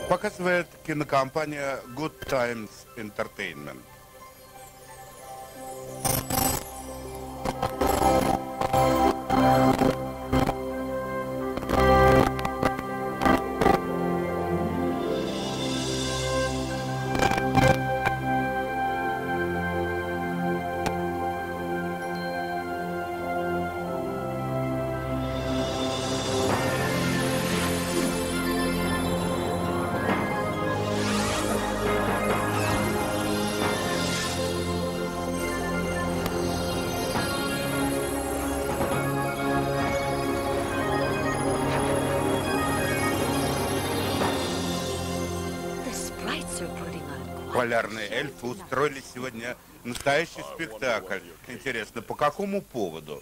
Показывает кинокомпания Good Times Entertainment. Полярные эльфы устроили сегодня настоящий спектакль. Интересно, по какому поводу?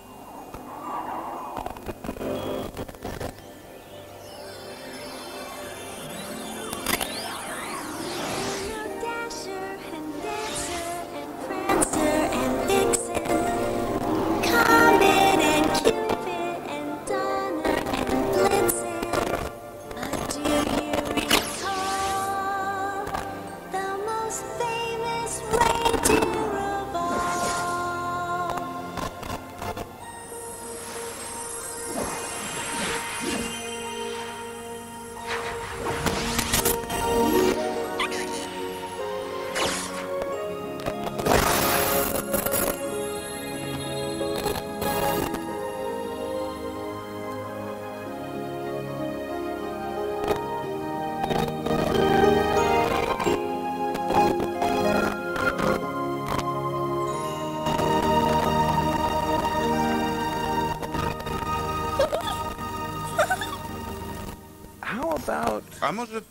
А может,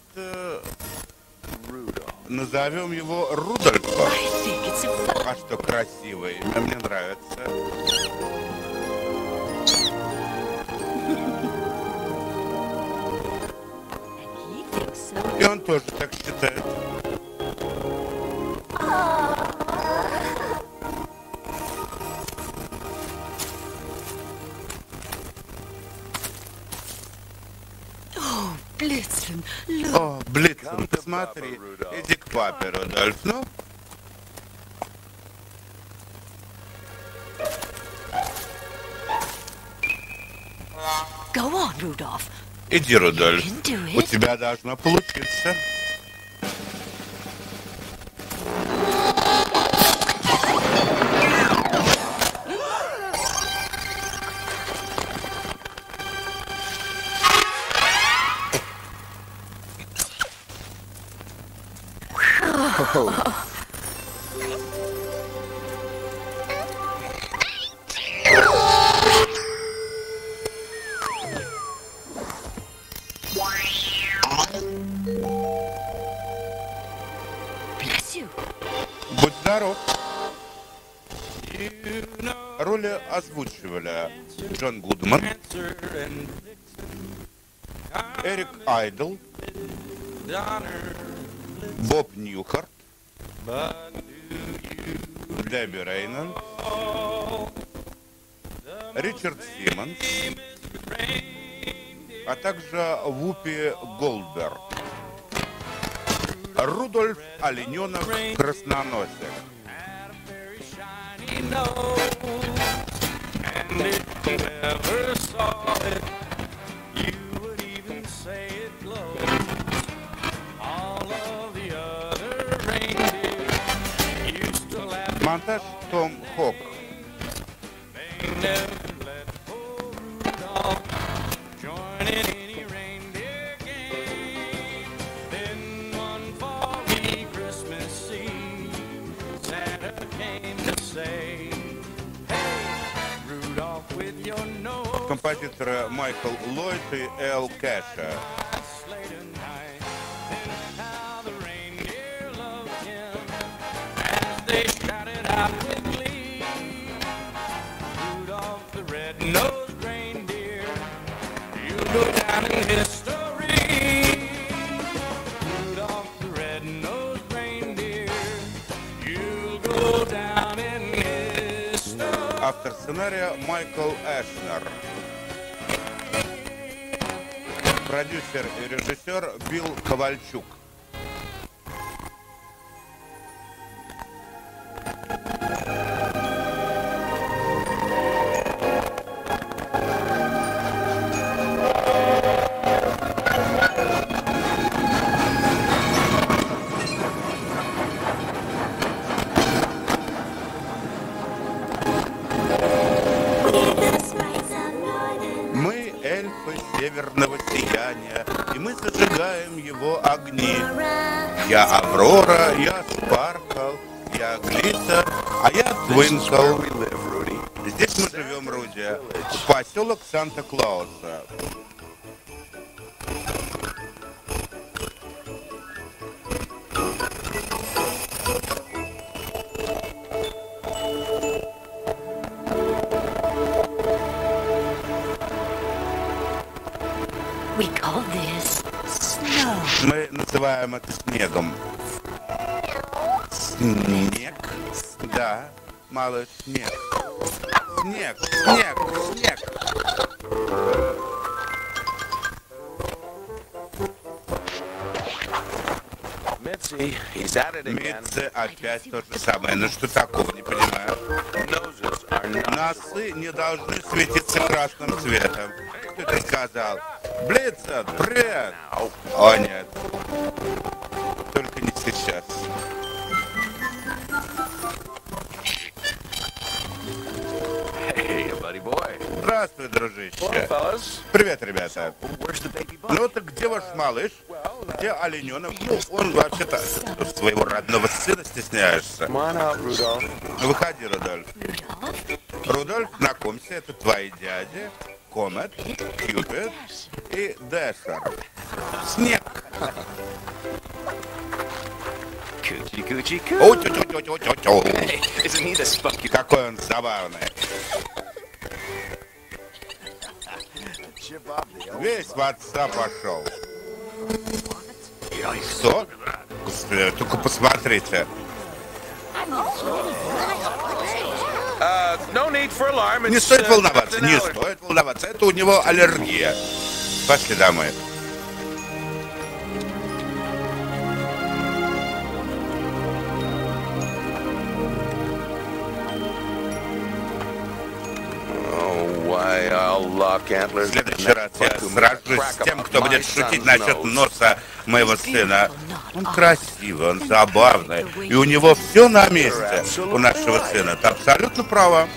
назовем его Рудольфом? А что, красивое имя, мне нравится. И он тоже так считает. О, Блицин, посмотри, иди к папе, Рудольф, ну? Иди, Рудольф, у тебя должно получиться. Будь здоров. Роли озвучивали Джон Гудман, Эрик Айдл, Боб Ньюхарт, Дебби Рейнольдс, Ричард Симмонс, а также Вупи Голдберг. Рудольф Олененок Красноносик. Монтаж Том Хок. Композиторы Майкл Ллойд и Эл Кэша. Автор сценария Майкл Эшнер. продюсер и режиссер Билл Ковальчук. Северного сияния, и мы зажигаем его огни. Я Аврора, я Спаркл, я Глиттер, а я Твинкл. Здесь мы живем, Руди, поселок Санта-Клауса. Мы называем это снегом. Снег? Да, малыш, снег. Снег, снег, снег. Митси опять то же самое. Ну что такого, не понимаю. Носы не должны светиться красным цветом. Кто это сказал? Блица, привет! О, нет. Только не сейчас. Здравствуй, дружище. Привет, ребята. Ну так где ваш малыш? Где олененок? Ну, он вообще-то своего родного сына стесняешься. Выходи, Рудольф. Рудольф, знакомься, это твои дяди. Комет, Кьюпид и Дэшер. Снег. Какой он забавный. Весь в отца пошел. Что? Господи, только посмотрите. Не стоит волноваться, не стоит волноваться. Это у него аллергия. Пошли домой. В следующий раз я сражусь с тем, кто будет шутить насчет носа моего сына. Он красивый, он забавный, и у него все на месте у нашего сына. Ты абсолютно права.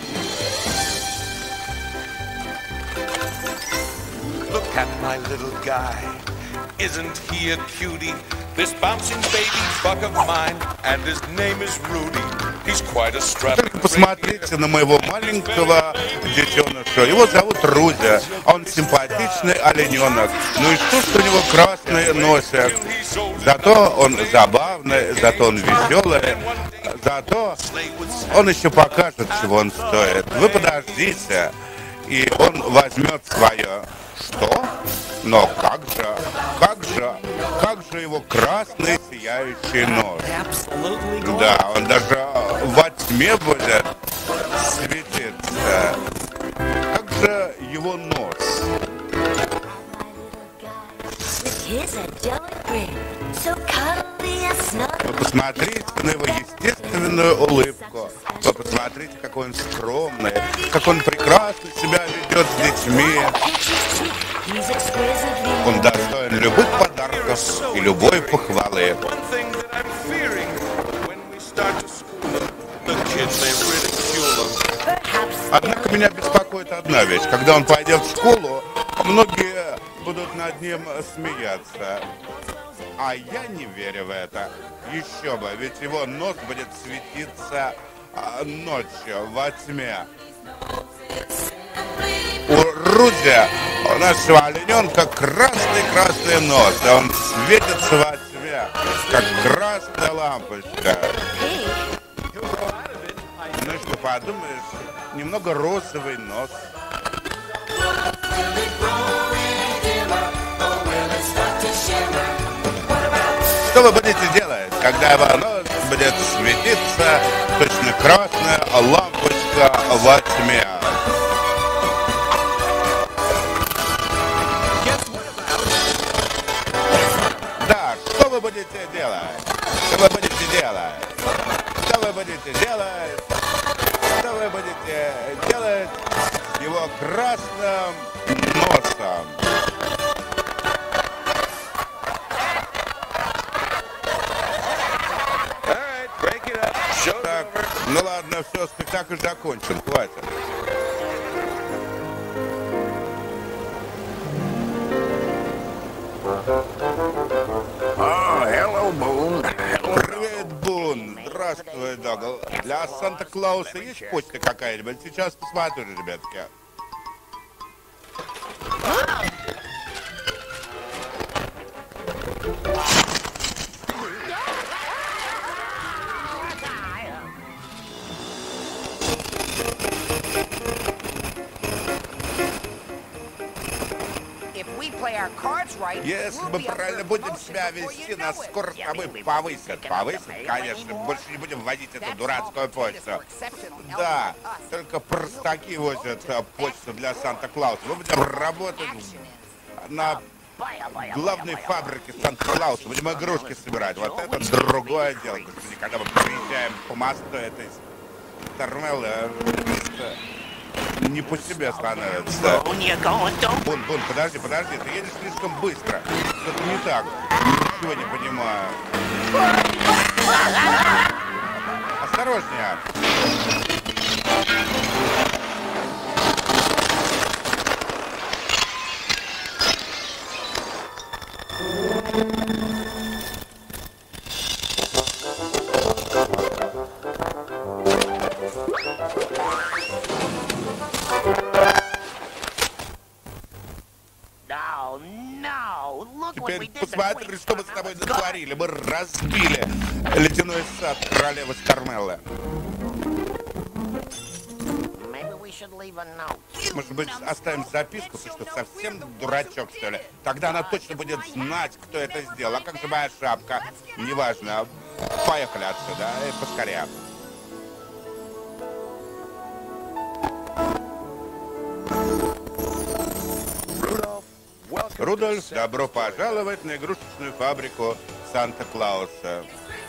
Look at my little guy. Isn't he a cutie? This bouncing baby buck of mine, and his name is Rudy. He's quite a strapping. Только посмотрите на моего маленького детеныша. Его зовут Руди. Он симпатичный олененок. Ну и что у него красный носик? Зато он забавный, зато он веселый, зато он еще покажет, чего он стоит. Вы подождите, и он возьмет свое. Что? Но как же его красный сияющий нос? Да, он даже во тьме будет светиться. Как же его нос? Вы посмотрите на его естественную улыбку. Вы посмотрите, какой он скромный, как он прекрасно себя ведет с детьми. Он достоин любых подарков и любой похвалы. Однако меня беспокоит одна вещь. Когда он пойдет в школу, многие будут над ним смеяться. А я не верю в это. Еще бы, ведь его нос будет светиться ночью во тьме. У Руди, у нашего олененка, красный нос. И он светится во тьме, как красная лампочка. Ну что, подумаешь, немного розовый нос. Что вы будете делать, когда его нос будет светиться, точно красная лампочка во тьме? делать? Что вы будете делать? Что вы будете делать? Что вы будете делать с его красным носом? Так, ну ладно, все, спектакль закончен, хватит. Hello, Boone. Привет, Бун. Здравствуй, Дагл. Для Санта-Клауса есть почта какая-нибудь? Сейчас посмотрю, ребятки. Если мы правильно будем себя вести, нас скоро с тобой повысят. Повысят, конечно. Больше не будем вводить эту дурацкую почту. Да, только простаки возят почту для Санта-Клауса. Мы будем работать на главной фабрике Санта-Клауса. Будем игрушки собирать. Вот это другое дело. Господи, когда мы приезжаем по мосту этой Стармеллы, не по себе становится. Бун, подожди, ты едешь слишком быстро. Что-то не так. Ничего не понимаю. Осторожнее. Теперь посмотри, что мы с тобой натворили. Мы разбили ледяной сад королевы Стармеллы. Может быть, оставим записку, ты что, совсем дурачок, что ли? Тогда она точно будет знать, кто это сделал. А как же моя шапка? Неважно. Поехали отсюда, и поскорее. Рудольф, добро пожаловать на игрушечную фабрику Санта-Клауса.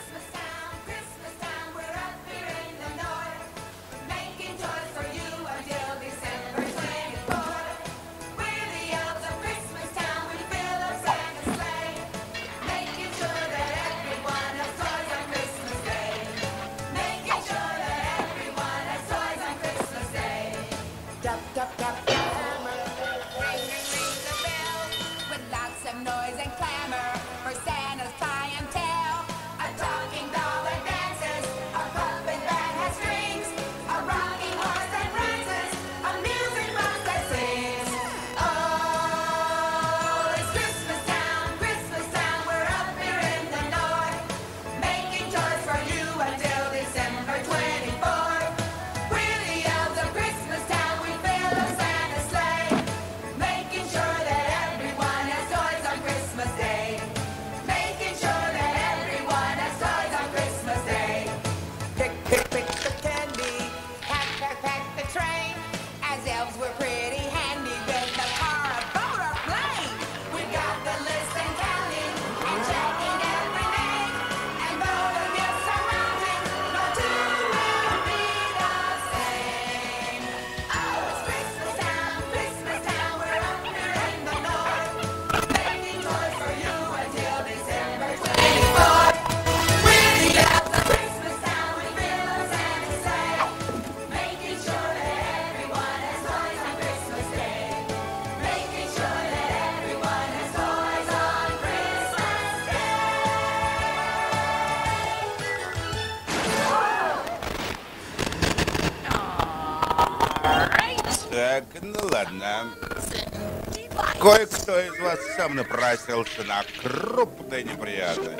Так, ну ладно. Кое-кто из вас сам напросился на крупные неприятности.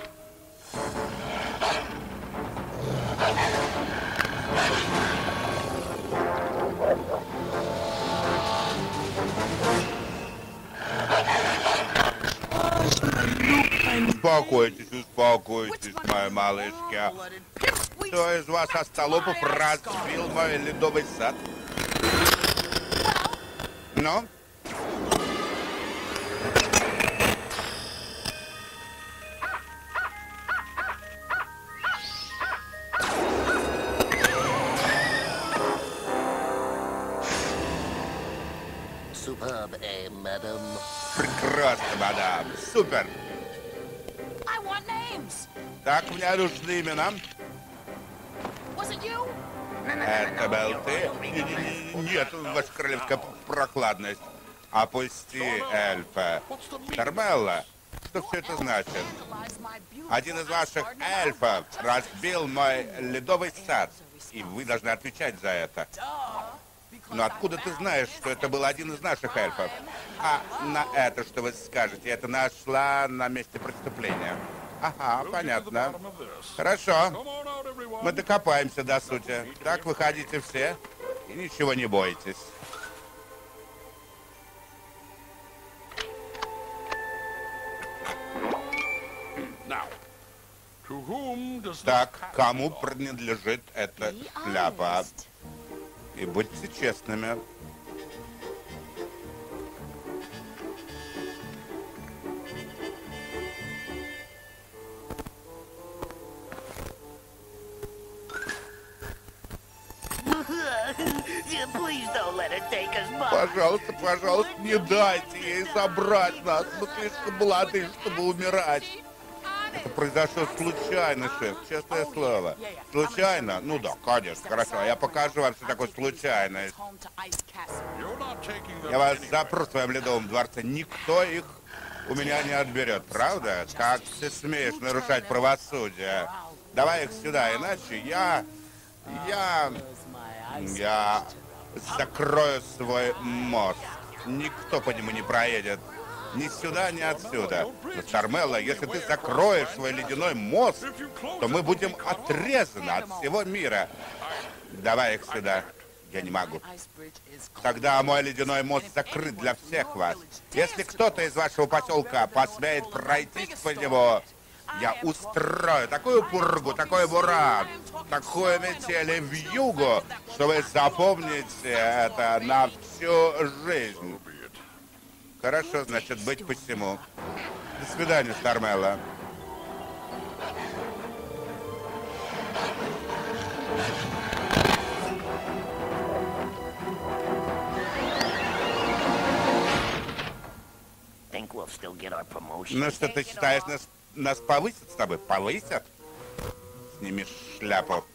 Успокойтесь, мои малышки. Кто из вас, остолопов, разбил мой ледовый сад? Ну? Прекрасно, мадам. Супер. Так, мне нужны имена. Это был ты? Нет, ваша королевская прокладность. Опусти, эльфа. Стармелла, что все это значит? Один из ваших эльфов разбил мой ледовый сад, и вы должны отвечать за это. Но откуда ты знаешь, что это был один из наших эльфов? А на это что вы скажете? Это нашла на месте преступления. Ага, понятно. Хорошо. Мы докопаемся до сути. Так, выходите все и ничего не бойтесь. Так, кому принадлежит эта шляпа? И будьте честными. Пожалуйста, пожалуйста, не дайте ей забрать нас. Мы слишком молоды, чтобы умирать. Это произошло случайно, шеф, честное слово. Случайно? Ну да, конечно, хорошо. Я покажу вам, что такое случайность. Я вас запру в своем ледовом дворце. Никто их у меня не отберет, правда? Как ты смеешь нарушать правосудие? Давай их сюда, иначе я закрою свой мост. Никто по нему не проедет. Ни сюда, ни отсюда. Но, Стармелла, если ты закроешь свой ледяной мост, то мы будем отрезаны от всего мира. Давай их сюда. Я не могу. Тогда мой ледяной мост закрыт для всех вас. Если кто-то из вашего поселка посмеет пройтись по него, я устрою такую пургу, такой буран, такую метель и вьюгу, что вы запомните это на всю жизнь. Хорошо, значит, быть посему. До свидания, Стармелла. Ну что, ты считаешь, нас повысят с тобой? Повысят? Сними шляпу.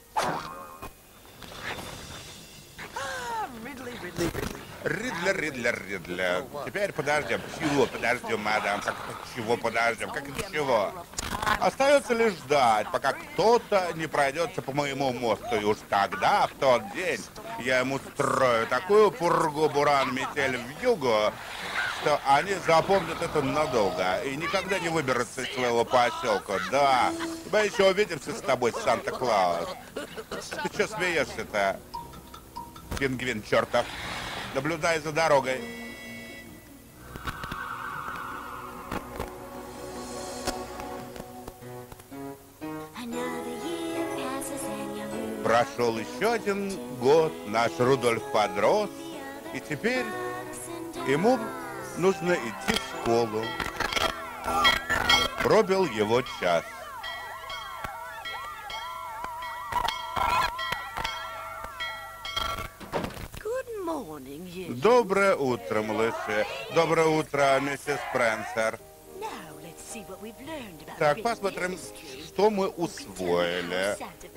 Ридлер. Теперь подождем. Чего подождем, мадам? Чего подождем? Как это чего? Остается лишь ждать, пока кто-то не пройдется по моему мосту. И уж тогда, в тот день, я ему строю такую пургу, буран, метель в югу, что они запомнят это надолго и никогда не выберутся из своего поселка. Да, мы еще увидимся с тобой, Санта-Клаус. Ты что смеешься-то, пингвин чертов? Наблюдай за дорогой. Прошел еще один год, наш Рудольф подрос, и теперь ему нужно идти в школу. Пробил его час. Доброе утро, малыши. Доброе утро, миссис Спенсер. Так, посмотрим, что мы усвоили.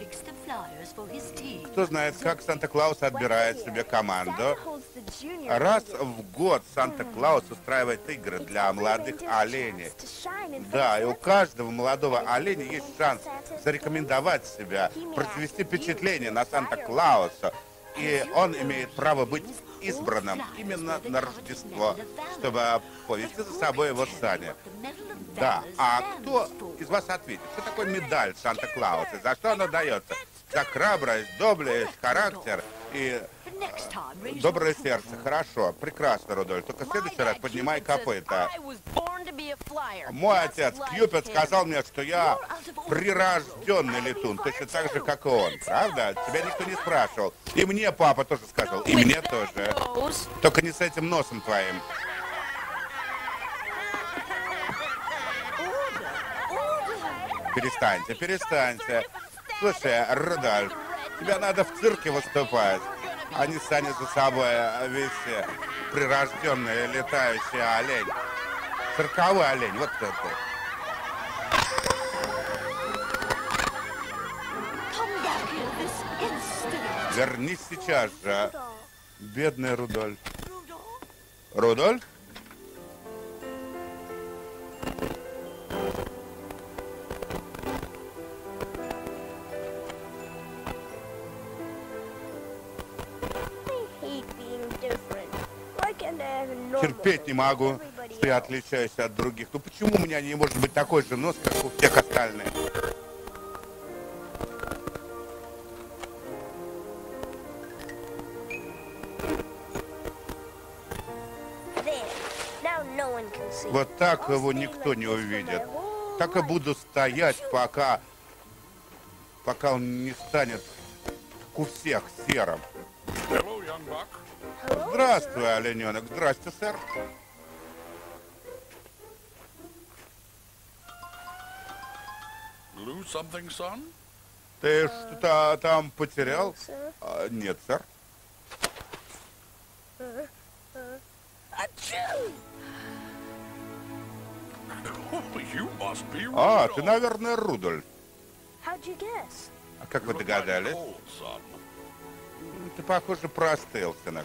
Кто знает, как Санта-Клаус отбирает себе команду? Раз в год Санта-Клаус устраивает игры для молодых оленей. Да, и у каждого молодого оленя есть шанс зарекомендовать себя, произвести впечатление на Санта-Клауса. И он имеет право быть избранным именно на Рождество, чтобы повести за собой его сани. Да, а кто из вас ответит, что такое медаль Санта-Клауса, за что она дается? За храбрость, доблесть, характер и доброе сердце. Хорошо, прекрасно, Рудольф, только в следующий раз поднимай копыта. Мой отец Кьюпид сказал мне, что я прирожденный летун, точно так же, как и он. Правда? Тебя никто не спрашивал. И мне папа тоже сказал, и мне тоже. Только не с этим носом твоим. Перестаньте, перестаньте. Слушай, Рудольф, тебе надо в цирке выступать, а не сани за собой вести прирожденный летающий олень. Цирковой олень, вот это. Come back here this instant. Вернись сейчас же, бедный Рудольф. Rudolph? Рудольф? I hate being different. Why can't I have a normal Терпеть не nose могу, like everybody что я else? отличаюсь от других. Ну почему у меня не может быть такой же нос, как у всех остальных? There. Now no one can see. Вот так I'll его stay никто like не this for my увидит. whole Так и life. буду стоять, пока он не станет, как у всех, серым. Hello, young buck. Hello, Здравствуй, sir. олененок. Здрасте, сэр. Lose something, son? Ты что-то там потерял? Sir. Нет, сэр. Achoo! You must be Ты, Rudolph. наверное, Рудольф. How'd you guess? А как вы You're догадались? cold, son. Ты, похоже, простыл, сынок.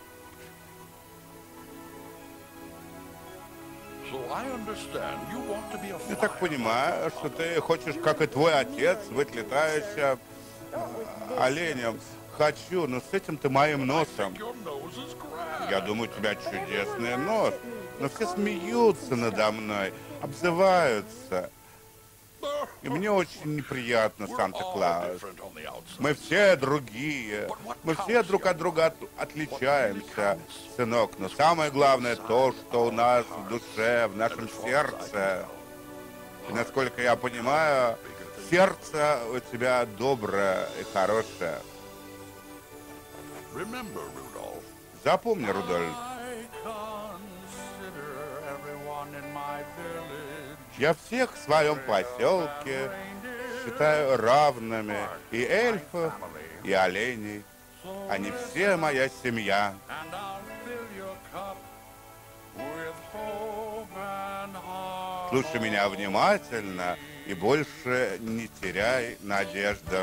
So I understand you want to be a Я так flyer. понимаю, что ты хочешь, как и твой отец, быть летающим Not with this оленем. Хочу, но с этим-то моим носом. Your nose is grand. Я думаю, у тебя чудесный нос. Но все смеются надо мной, обзываются. И мне очень неприятно, We're all Санта-Клаус. different on the outside. Мы все другие. Мы все друг от друга отличаемся, сынок. Но самое главное то, что у нас в душе, в нашем сердце. И насколько я понимаю, сердце у тебя доброе и хорошее. Remember, Rudolph. Запомни, Рудольф, I consider everyone in my village я всех в своем поселке считаю равными. И эльфов, и оленей. Они все моя семья. and I'll fill your cup with hope and heart. Слушай меня внимательно и больше не теряй надежду.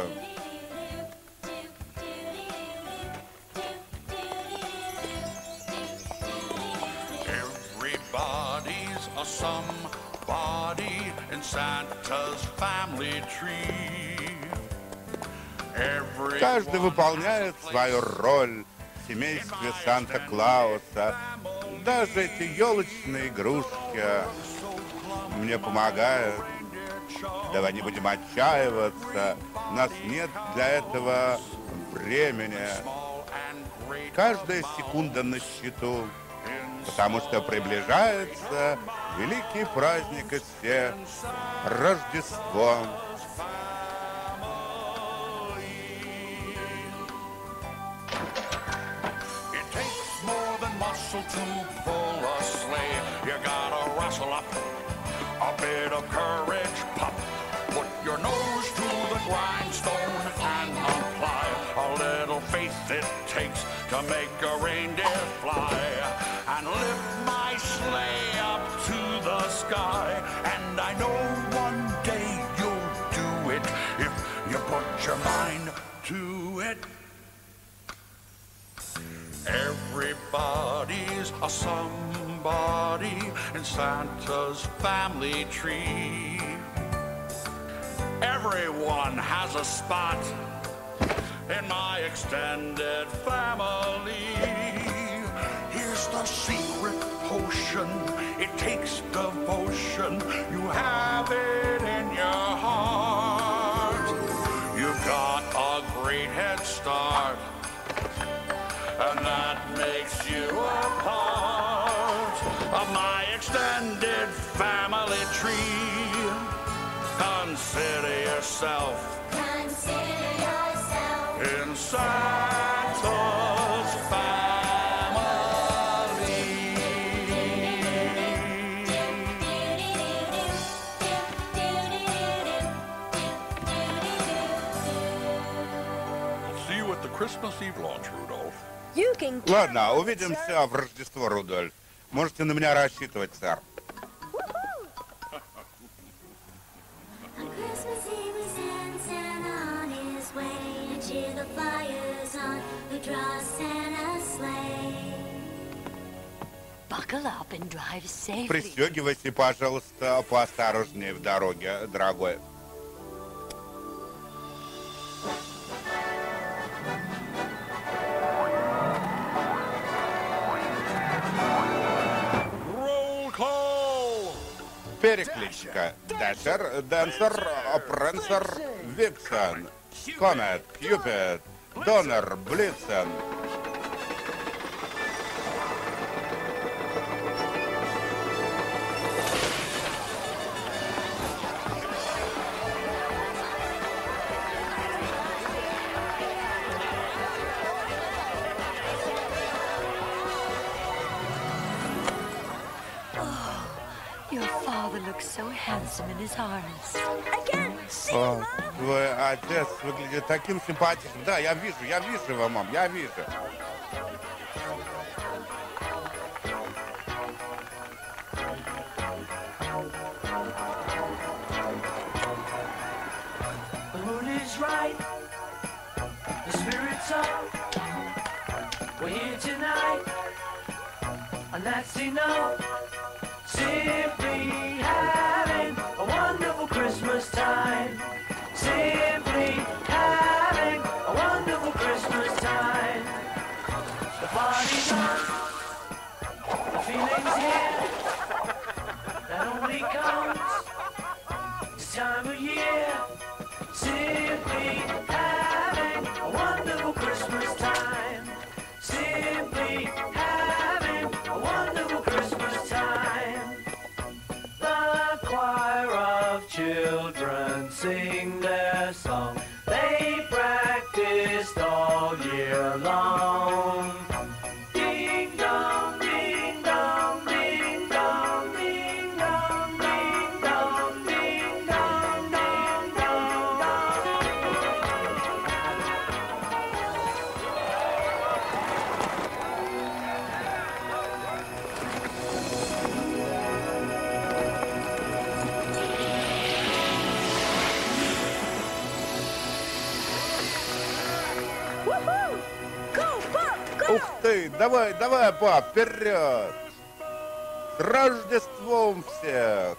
Everybody's a somebody in Santa's family tree. Каждый выполняет свою роль в семействе Санта-Клауса. Даже эти елочные игрушки мне помогают. Давай не будем отчаиваться. У нас нет для этого времени. Каждая секунда на счету, потому что приближается великий праздник из всех — Рождество. It takes more than muscle to pull a sleigh. You gotta rustle up a bit of courage, pup. Put your nose to the grindstone and apply a little faith it takes to make a reindeer fly. And lift my sleigh up to the sky. And I know one day you'll do it if you put your mind to it. Everybody's a somebody in Santa's family tree. Everyone has a spot in my extended family. Here's the secret potion. It takes devotion. You have it in your heart. You've got a great head start. And that makes you a part of my extended family tree. Consider yourself in Santa's family. See you at the Christmas Eve launch, Rudolph. You can count Ладно, on it, sir. увидимся в Рождество, Рудольф. Можете на меня рассчитывать, сэр. town who draws Santa's sleigh. Buckle up and drive safely. Пристегивайся, пожалуйста, поосторожнее в дороге, дорогой. Roll call. Перекличка. Дашер, Дэнсер, Прэнсер, Виксен, Комет, Кьюпид, Донор, Блицен. Your father looks so handsome in his harness. I can't see, О, Mom. твой отец выглядит таким симпатичным. Да, я вижу его, мам, я вижу. The mood is right, the spirit's up. We're here tonight, and that's enough. Simply having a wonderful Christmas time. Simply having a wonderful Christmas time. The party's on, the feeling's here. That only comes this time of year. Simply having a wonderful Christmas time. Simply having a wonderful Christmas time. The choir of children sing their song. They practiced all year long. Ding dong, ding dong, ding dong, ding dong, ding dong, ding dong, ding dong, dong. Woohoo! Go, Pop, go! Ух ты, давай, пап, вперед! С Рождеством всех!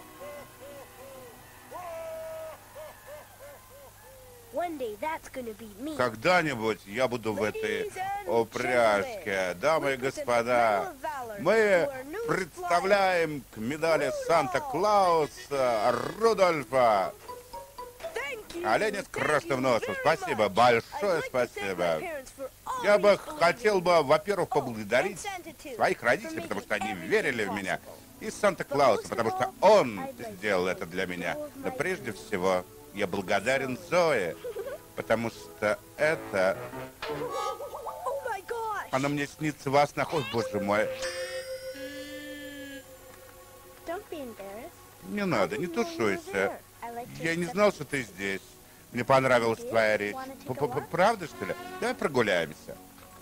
One day that's gonna be me. Когда-нибудь я буду в этой упряжке. Дамы и господа, мы представляем к медали Санта-Клауса Рудольфа. Оленя с красным носом. Спасибо, большое спасибо. Я бы хотел бы, во-первых, поблагодарить своих родителей, потому что они верили в меня, и Санта-Клауса, потому что он сделал это для меня. Но прежде всего я благодарен Зое, потому что это... Oh my gosh! Она мне снится во снах. Ой, боже мой. Don't be embarrassed. Не надо, не тушуйся. Я не знал, что ты здесь. Мне понравилась твоя речь. Правда, что ли? Давай прогуляемся.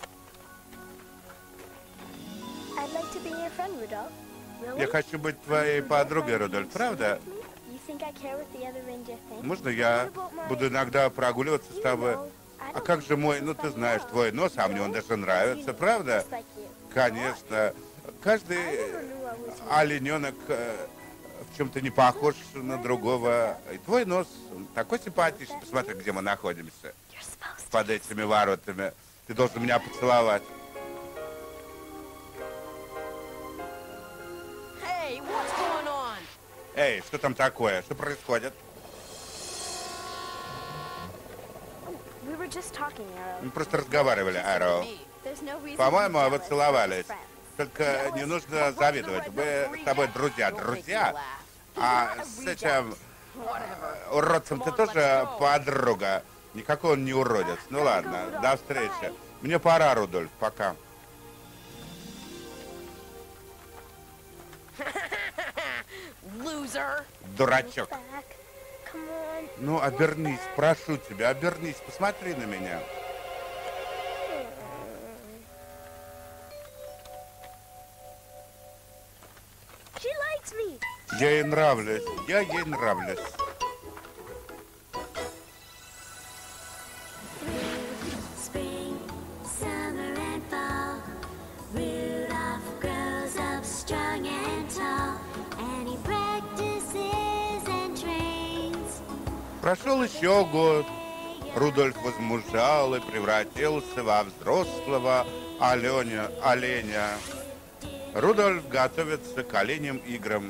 I'd like to be your friend, Rudolph. Really? Я хочу быть твоей подругой, Рудольф, правда? You think I care what the other reindeer think? Можно я буду иногда прогуливаться с тобой? А как же мой, ну ты знаешь, твой нос, а мне он даже нравится, правда? Just like you. Конечно. Каждый олененок в чем-то не похож на другого. И твой нос такой симпатичный. Посмотри, где мы находимся. You're supposed to. Под этими воротами. Ты должен меня поцеловать. Hey, what's going on? Эй, что там такое? Что происходит? We were just talking, Arrow. Мы просто разговаривали, Аро. There's no reason По-моему, to be вы jealous. целовались. We're friends. Только не нужно завидовать. Мы с тобой друзья. А с этим уродцем ты тоже подруга. Никакой он не уродец. Ну ладно, до встречи. Мне пора, Рудольф, пока. Loser. Дурачок. Back. Come on. Ну, обернись, прошу тебя, обернись, посмотри на меня. She likes me. Я ей нравлюсь, я ей нравлюсь. Spring Прошел еще год. Рудольф возмужал и превратился во взрослого оленя. Рудольф готовится к оленьим играм.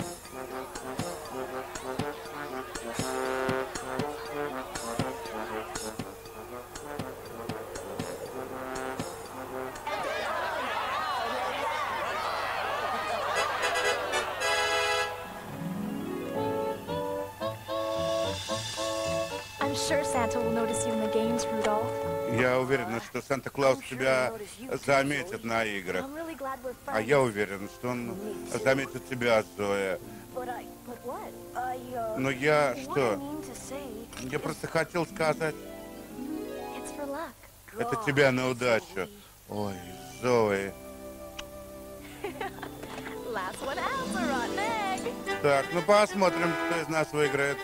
I'm sure Santa will notice you in the games, Rudolph. Я уверен, что Санта-Клаус тебя заметит на играх. I'm really glad we're А friends. я уверен, что он заметит тебя, Зоя. But what? Но я What I что? mean to say, Я просто хотел сказать, it's for luck. это тебя на удачу. Ой, Зои. Last one out, a rotten egg. Так, ну посмотрим, кто из нас выиграет.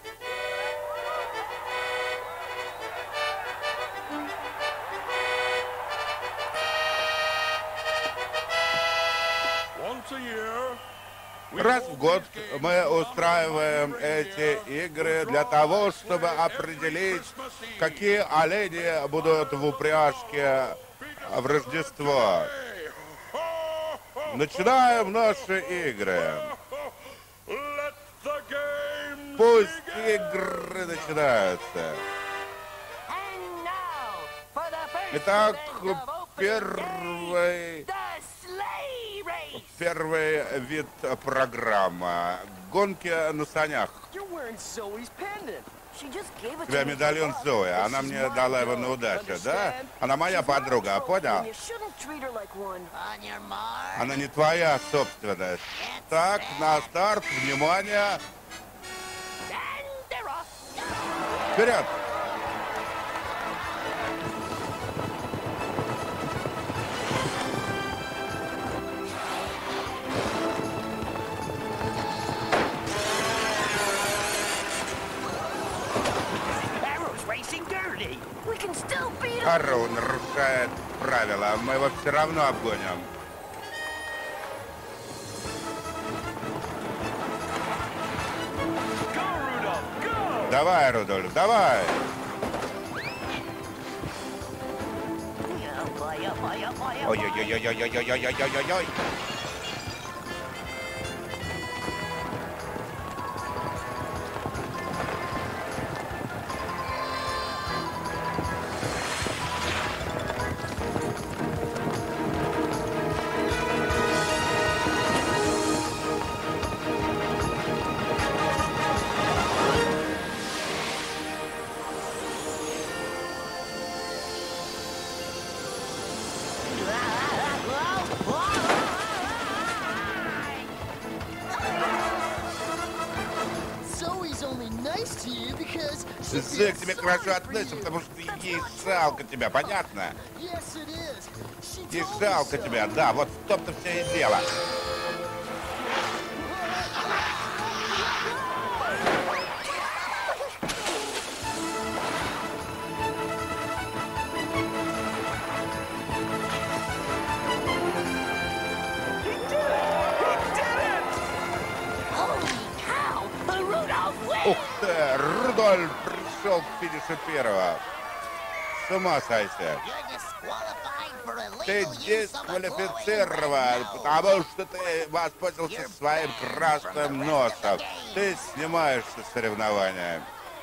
Once a year, Раз в год мы устраиваем эти игры для того, чтобы определить, какие олени будут в упряжке в Рождество. Начинаем наши игры. let the game Пусть игры начинаются. And now, for the first Итак, event of opening первый day, the sleigh race. Первый вид программы. Гонки на санях. You're wearing Zoe's pendant. She just gave it У тебя to me. медальон Зои. Она мне дала его на удачу, да? Она моя подруга, понял? You shouldn't treat her like one. On your mark. Она не твоя собственность. Так, на старт, внимание, And they're off. вперед! Arrow's racing dirty. We can still beat him. Арроу нарушает правила. Мы его все равно обгоним. Go, Rudolph, go! Давай, Рудольф, давай! Ой-ой-ой-ой-ой-ой-ой-ой-ой-ой-ой-ой-ой! Zoe's only nice to you because she Зоя к feels тебе sorry хорошо for относится, you. потому что ей жалко тебя, понятно? Yes, it is. She Ей told me жалко so. тебя, да, вот в том-то все и дело. Holy cow! Rudolph wins! Ух ты, Рудольф пришел к финишу первого. С ума сойти. Ты дисквалифицирован, потому что ты воспользовался своим красным носом. Ты снимаешься с соревнования.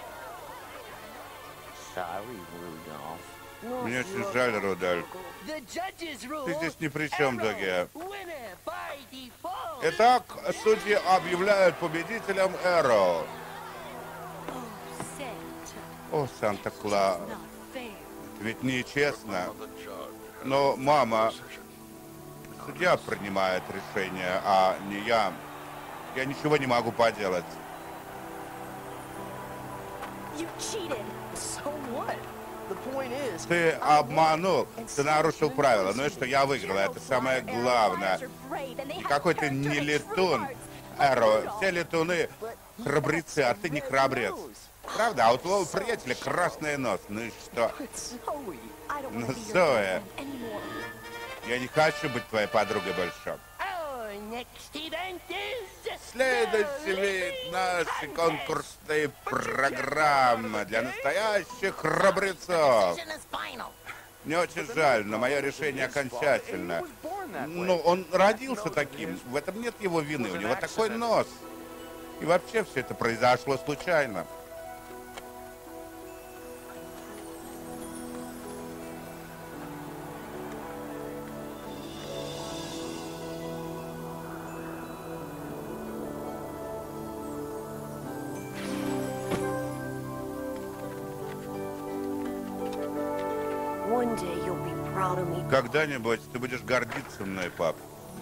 Мне очень жаль, Рудольф. The judges rule. Ты здесь ни при чем, Доги. Winner by default. Итак, судьи объявляют победителем Эро. Santa, О, Санта-Клаус, not fair. ведь нечестно. Но, мама, судья принимает решение, а не я. Я ничего не могу поделать. You cheated. So what? The point is, Ты обманул, ты нарушил правила. Ну и что, я выиграла, это самое главное. Никакой ты не летун, Эро. Все летуны храбрецы, а ты не храбрец. Правда? А у твоего приятеля красный нос. Ну и что? Zoe. Ну, Зоя, я не хочу быть твоей подругой больше. Oh, next event is... Следующий вид нашей конкурсной программы для настоящих храбрецов. Decision is final. Мне очень жаль, но мое решение окончательно. Ну, он родился таким, в этом нет его вины, у него такой нос. И вообще все это произошло случайно. One day you'll be proud of me. Когда-нибудь ты будешь гордиться мной, пап.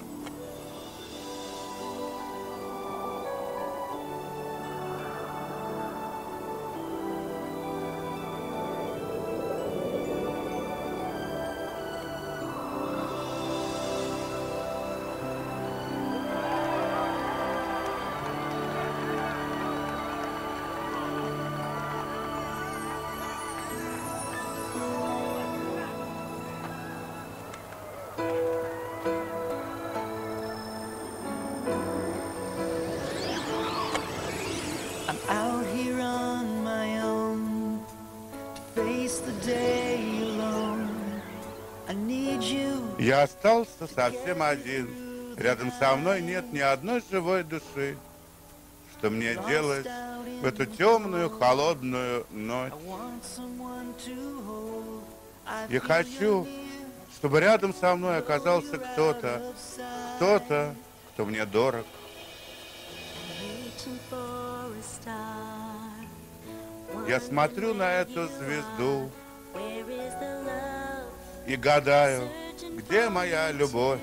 I'm out here on my own to face the day alone. I need you. Я остался совсем один. Рядом со мной нет ни одной живой души. Что мне делать в эту темную, холодную ночь? I want someone to hold. I Я feel хочу, near. чтобы рядом со мной оказался кто-то, кто-то, кто мне дорог. Reaching for a star. Я смотрю на эту звезду Where is the love? и гадаю, где моя любовь?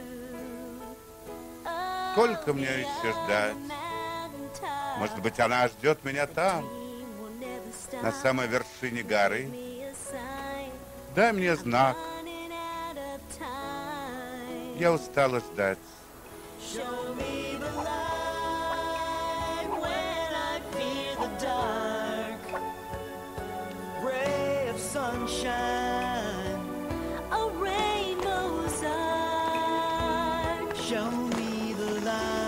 Сколько мне еще ждать? Может быть, она ждет меня там, на самой вершине горы? Дай мне знак. Я устала ждать. Show me the light when I fear the dark. Ray of sunshine. A rainbow's arch. Show me the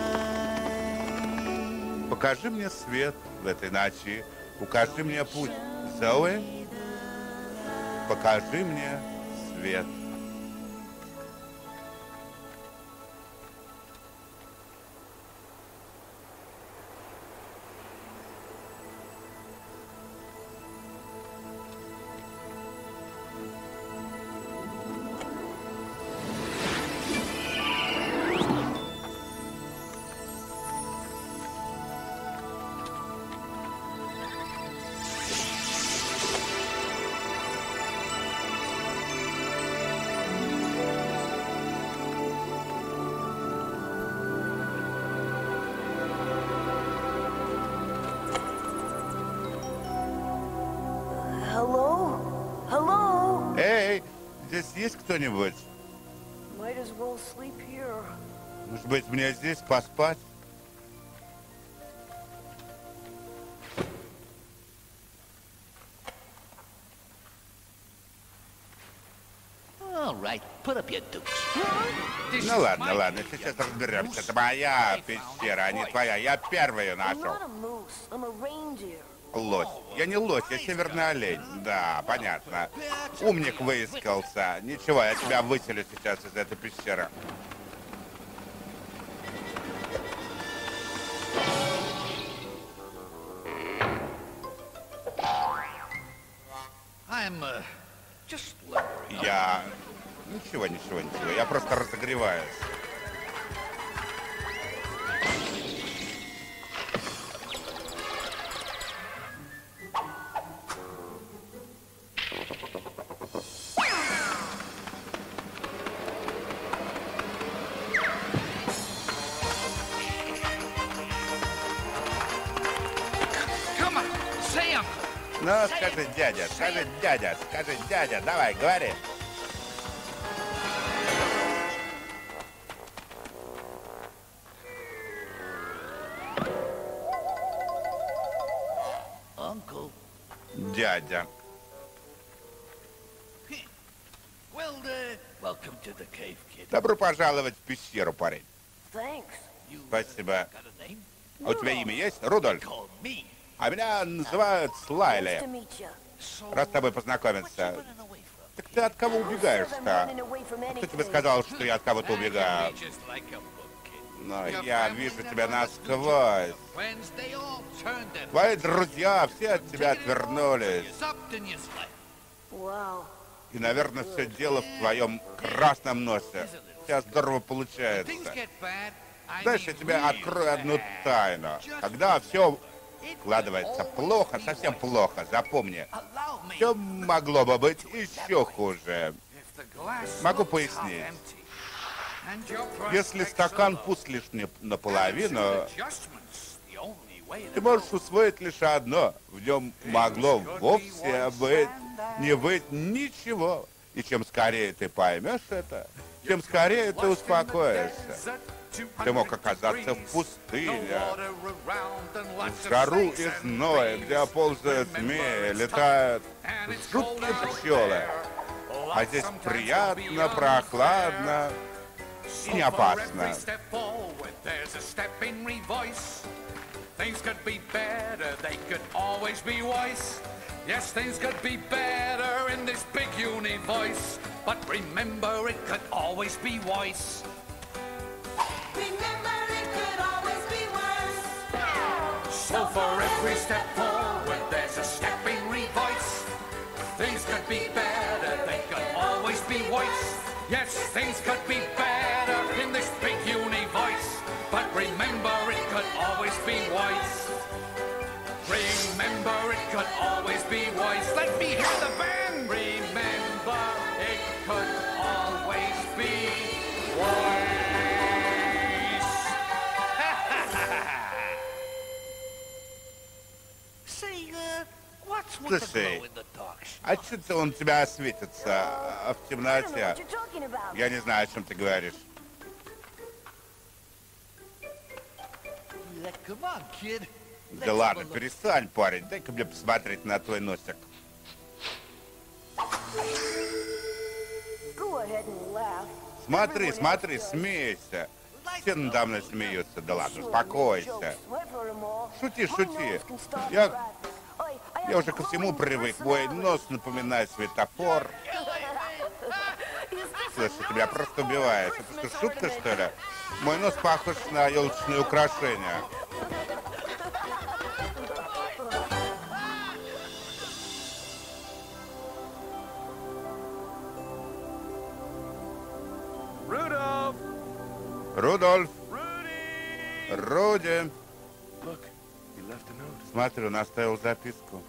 light. Покажи мне свет в этой ночи. Укажи мне путь. Зои, покажи мне свет. Hello? Hello? Эй, здесь есть кто-нибудь? Might as well sleep here. Может быть, мне здесь поспать? All right, put up your dukes. Ну ладно, ладно, сейчас разберемся. Это моя пещера, а не твоя. Я первый ее I'm нашел. not a moose. I'm a reindeer. Лось. Я не лось, я северный олень. Да, понятно. Умник выискался. Ничего, я тебя выселю сейчас из этой пещеры. I'm just lowering. Я... Ничего. Я просто разогреваюсь. Come on, say uncle. Ну, скажи, дядя, давай, говори. Uncle. Дядя. Well, welcome to the cave, kid. Добро пожаловать в пещеру, парень. Спасибо. А у тебя имя есть? Рудольф? А меня называют Слайли. Рад с тобой познакомиться. Так ты от кого убегаешь-то? Кто тебе сказал, что я от кого-то убегаю? Но я вижу тебя насквозь. Твои друзья все от тебя отвернулись. И, наверное, все дело в твоем красном носе. У тебя здорово получается. Знаешь, я тебе открою одну тайну. Когда все складывается плохо, совсем плохо, запомни, все могло бы быть еще хуже. Могу пояснить. Если стакан пуст лишь наполовину, ты можешь усвоить лишь одно. В нем могло вовсе не быть ничего. И чем скорее ты поймешь это, тем скорее ты успокоишься. Ты мог оказаться в пустыне, в жару и зное, где ползают змеи, летают жуткие пчелы. А здесь приятно, прохладно и не опасно. Things could be better, they could always be worse. Yes, things could be better in this big universe. But remember, it could always be worse. Remember, it could always be worse. So for every step forward, there's a step in reverse. Things could be better, they could always be worse. Yes, things could be better in this big universe. But remember, it could always be wise. Remember, it could always be wise. Let me hear the band. Remember, it could always be wise. Say, what's with the glow in the dark? А что-то он у тебя светится в темноте. Я не знаю, о чем ты говоришь. Да ладно, перестань, парень. Дай-ка мне посмотреть на твой носик. Смотри, смотри, смейся. Все надо мной смеются. Да ладно, успокойся. Шути, шути. Я уже ко всему привык. Мой нос напоминает светофор. Слушай, ты меня просто убиваешь. Это что, шутка, что ли? Мой нос похож на елочные украшения. Рудольф! Руди! Смотри, он оставил записку.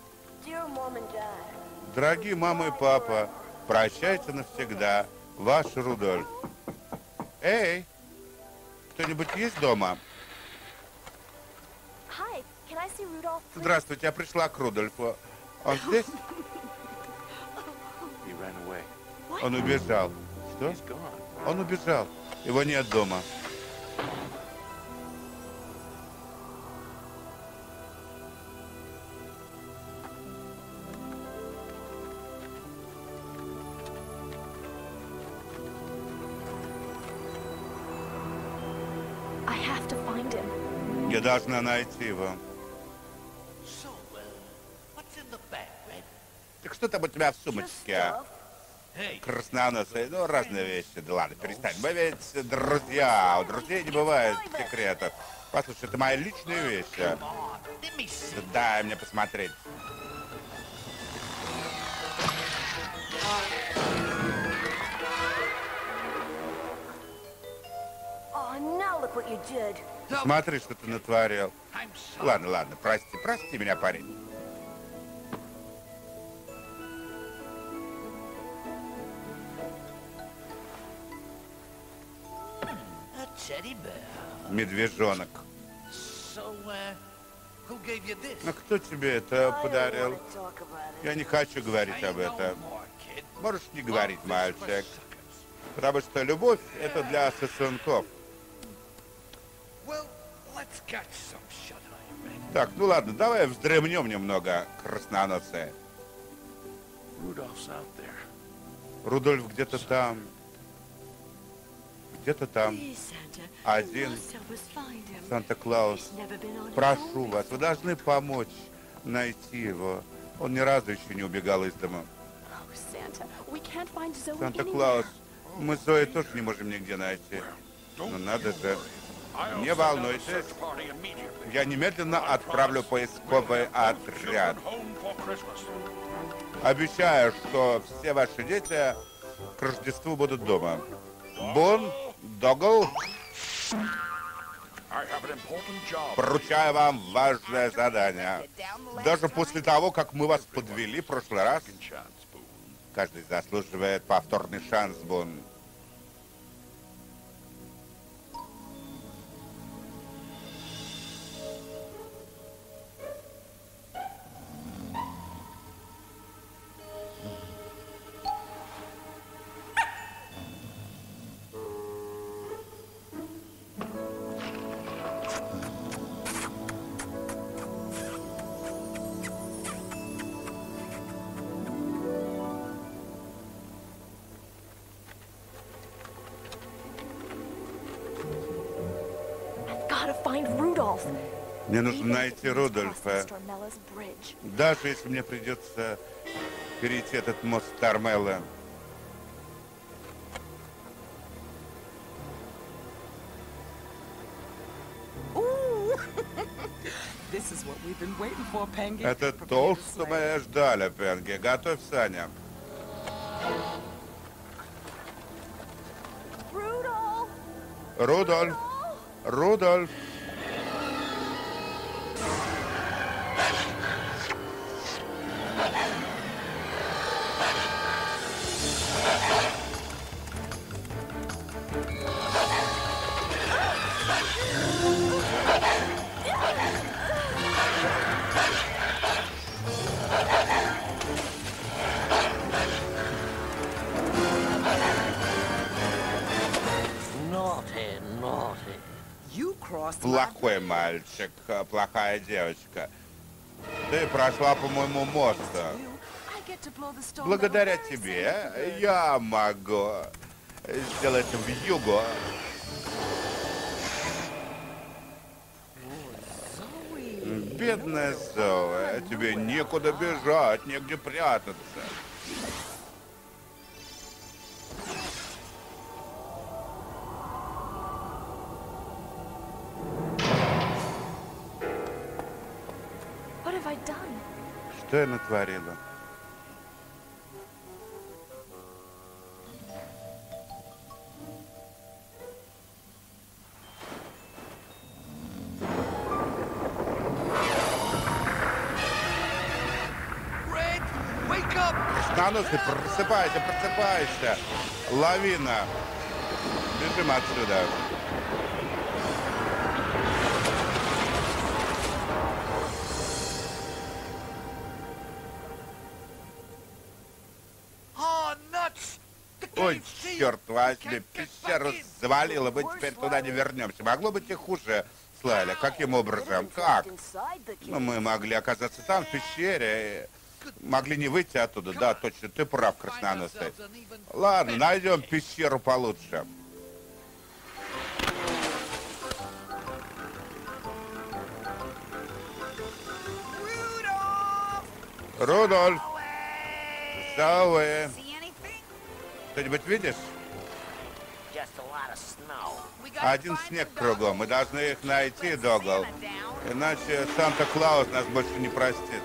Дорогие мама и папа, прощайте навсегда. Ваш Рудольф. Эй! Кто-нибудь есть дома? Здравствуйте, я пришла к Рудольфу. Он здесь? Он убежал. Что? Он убежал. Его нет дома. Я должна найти его. Так что там у тебя в сумочке? Красноносые, ну, разные вещи. Да ладно, перестань. Мы ведь друзья. У друзей не бывает секретов. Послушай, это мои личные вещи. Дай мне посмотреть. Смотри, что ты натворил. Ладно, ладно, прости меня, парень. Медвежонок. Ну, кто тебе это подарил? Я не хочу говорить об этом. Можешь не говорить, мальчик. Потому что любовь — это для сосунков. Так, ну ладно, давай вздремнем немного, красноносые. Рудольф где-то там. где-то там Please, Santa. один You must help us find him. Санта-Клаус. He's never been on his Прошу own вас, вы должны помочь найти его. Он ни разу еще не убегал из дома. Oh, Santa, we can't find Zoe Санта-Клаус, anywhere. мы Зои тоже не можем нигде найти. Ну надо же. I'll Не send out a волнуйтесь, search party immediately. я немедленно отправлю поисковый отряд. Home for Christmas. Обещаю, что все ваши дети к Рождеству будут дома. Бун, Догл, I have an important job. поручаю вам важное задание. Даже после того, как мы вас подвели в прошлый раз, Chance, Boone. каждый заслуживает повторный шанс, Бун. Gotta find Rudolph. Мне нужно найти Cross Рудольфа, Mr. Mella's bridge. даже если мне придется перейти этот мост Стармелла. This is what we've been waiting for, Pengy. Это то, что мы ждали, Пенги. Готовь сани. Rudolph! Рудольф, Рудольф. Naughty, naughty. You crossed Плохой мальчик, плохая девочка. Ты прошла по моему мосту. I get to blow the storm. Благодаря тебе я могу сделать вьюгу. Бедная Зоя, тебе некуда бежать, негде прятаться. What have I done? Что я натворила? Red, wake up! Станусы, просыпайся, просыпайся. Лавина. Бежим отсюда. Oh, nuts! The Ой, cave's sealed. черт возьми, Can't get пещеру back in. завалило, мы теперь туда не вернемся. Могло быть и хуже, Слайли. Каким образом? Как? Inside the Ну, мы могли оказаться там, в пещере, могли не выйти оттуда. Да, точно, ты прав, красноносый. Ладно, найдем пещеру получше. Рудольф! Зои! Что-нибудь видишь? Just a lot of snow. Один снег кругом. Мы должны их найти, Догл. Иначе Санта-Клаус нас больше не простит.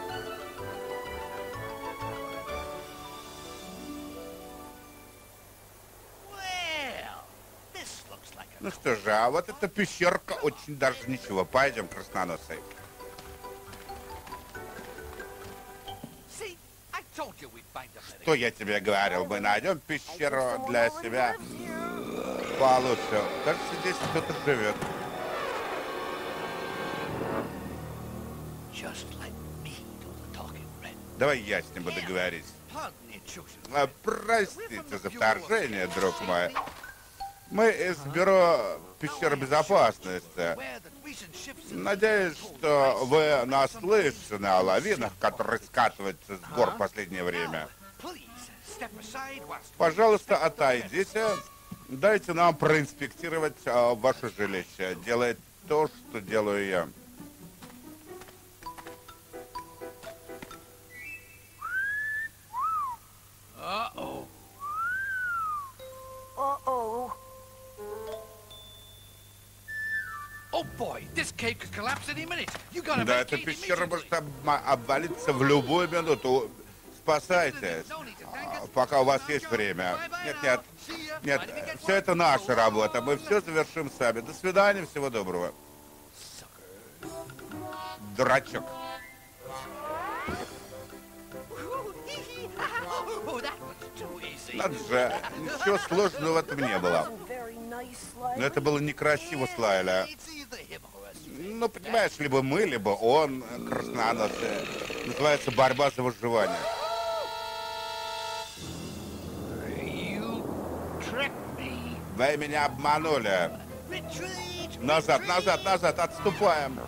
Well, this looks like a... Ну что же, а вот эта пещерка очень даже ничего. Пойдем, красноносый. See, I told you we'd find a medic. Что я тебе говорил? Мы найдем пещеру для себя получше. Кажется, здесь кто-то живет. Just let me do the talking, Red. Давай я с ним буду говорить. Pardon the intrusion. Простите за вторжение, друг мой. Мы из бюро пещер безопасности. Where the recent ships in Надеюсь, что вы наслышаны о лавинах, которые скатываются с гор в последнее время. Please, step aside whilst... Пожалуйста, отойдите, Дайте нам проинспектировать ваше жилище. Делает то, что делаю я. Uh-oh. Uh-oh. Oh boy, this cave could collapse any minute. You gotta Да, make эта пещера может обвалиться в любую минуту. Спасайтесь, пока у вас есть время. Нет, все это наша работа. Мы все завершим сами. До свидания, всего доброго. Дурачок. Надо же, ничего сложного в этом не было. Но это было некрасиво, Слайля. Ну, понимаешь, либо мы, либо он, красноносый. Называется борьба за выживание. Вы меня обманули. Назад, назад, назад, отступаем.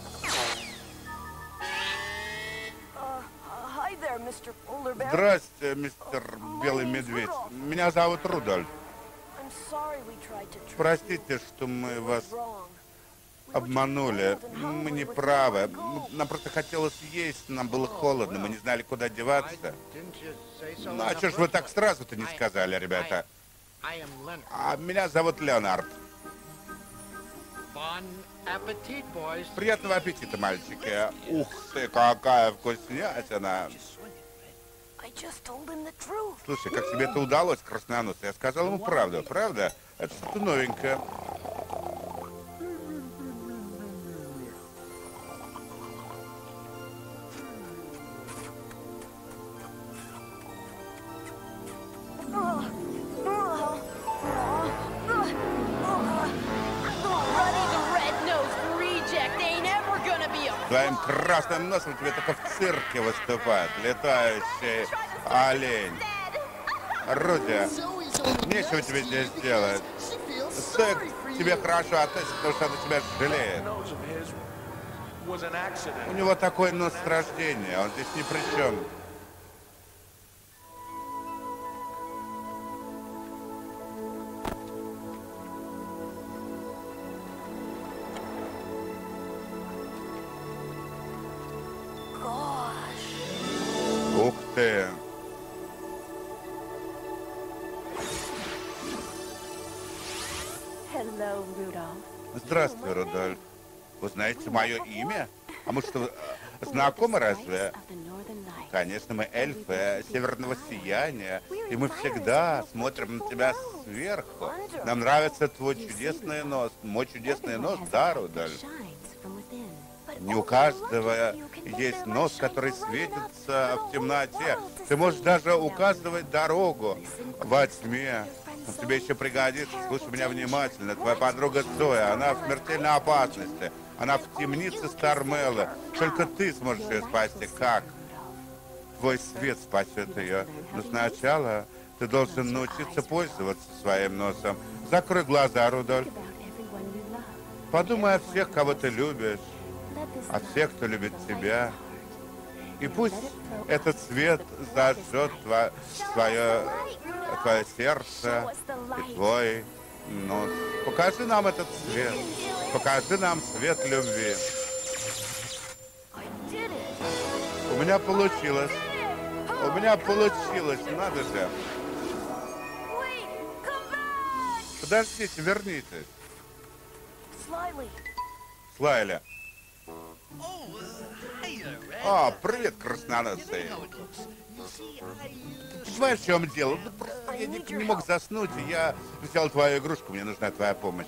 Здрасте, мистер Белый Медведь. Меня зовут Рудольф. Простите, что мы вас обманули. Мы не правы. Нам просто хотелось есть, нам было холодно, мы не знали, куда деваться. Ну, а что ж вы так сразу-то не сказали, ребята? А меня зовут Леонард. Приятного аппетита, мальчики. Ух ты, какая вкуснятина. Слушай, как тебе это удалось, красноносый? Я сказал ему правду, правда? Это что-то новенькое. Твоим красным носом тебе только в цирке выступает летающий олень. Руди, нечего тебе здесь делать. Стой, тебе хорошо относится, потому что она тебя жалеет. У него такой нос с рождения, он здесь ни при чем. Ух ты! Здравствуй, Рудольф. Вы знаете мое имя? А мы что, знакомы разве? Конечно, мы эльфы Северного Сияния, и мы всегда смотрим на тебя сверху. Нам нравится твой чудесный нос. Мой чудесный нос, да, Рудольф? Не у каждого есть нос, который светится в темноте. Ты можешь даже указывать дорогу во тьме. Но тебе еще пригодится. Слушай меня внимательно. Твоя подруга Зоя, она в смертельной опасности. Она в темнице Стармелы. Только ты сможешь ее спасти. Как? Твой свет спасет ее. Но сначала ты должен научиться пользоваться своим носом. Закрой глаза, Рудольф. Подумай о всех, кого ты любишь. О всех, кто любит тебя. И пусть этот свет зажжет твое сердце и твой нос. Покажи нам этот свет. Покажи нам свет любви. У меня получилось. У меня получилось. Надо же. Подождите, вернитесь. Слайля. О, привет, красноносый. Ты понимаешь, в чем дело? Ну, просто я не мог заснуть, и я взял твою игрушку, мне нужна твоя помощь.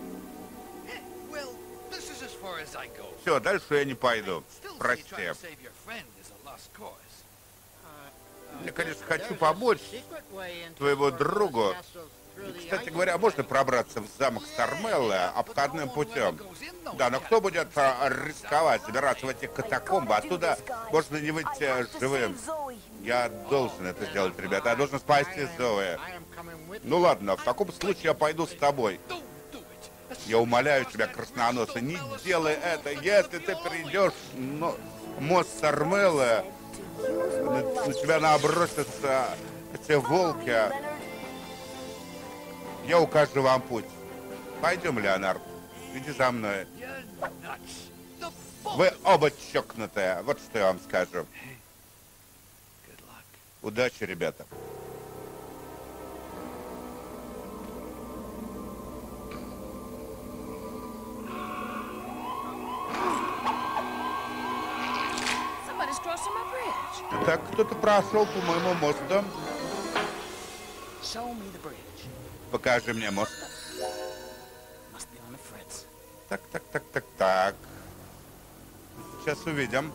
Все, дальше я не пойду. Прости. Я, конечно, хочу помочь твоему другу. Кстати говоря, можно пробраться в замок Стармеллы обходным путем. Да, но кто будет рисковать, забираться в эти катакомбы? Оттуда можно не выйти живым. Я должен это сделать, ребята. Я должен спасти Зои. Ну ладно, в таком случае я пойду с тобой. Я умоляю тебя, красноносый, не делай это. Если ты придешь на мост Стармеллы, на тебя набросятся эти волки. Я укажу вам путь. Пойдем, Леонард. Иди за мной. Вы оба чокнутые. Вот что я вам скажу. Удачи, ребята. Так, кто-то прошел по моему мосту. Покажи мне мост. Так. Сейчас увидим.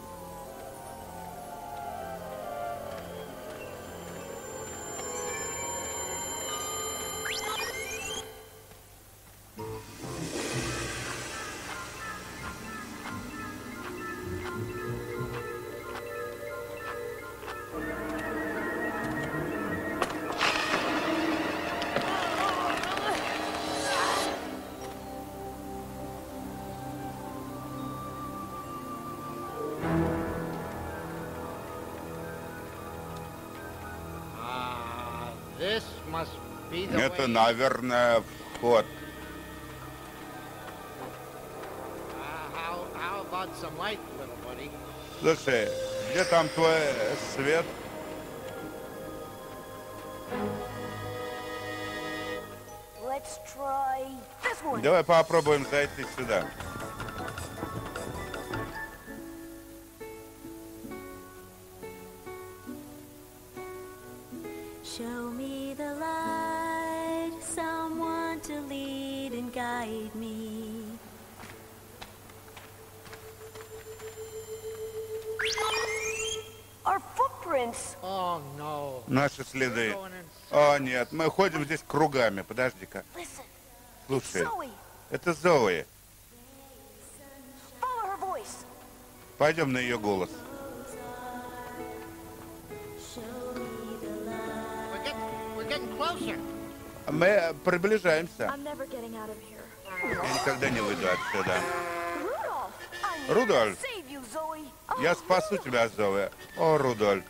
Это, наверное, вход. Слушай, где там твой свет? Давай попробуем зайти сюда. Show me the light, someone to lead and guide me. Our footprints. Oh no. Наши следы. О, нет, мы ходим здесь кругами. Подожди-ка. Слушай, это Зои. Пойдем на ее голос. Мы приближаемся. Я никогда не выйду отсюда. Рудольф, я спасу тебя, Зои. О, Рудольф.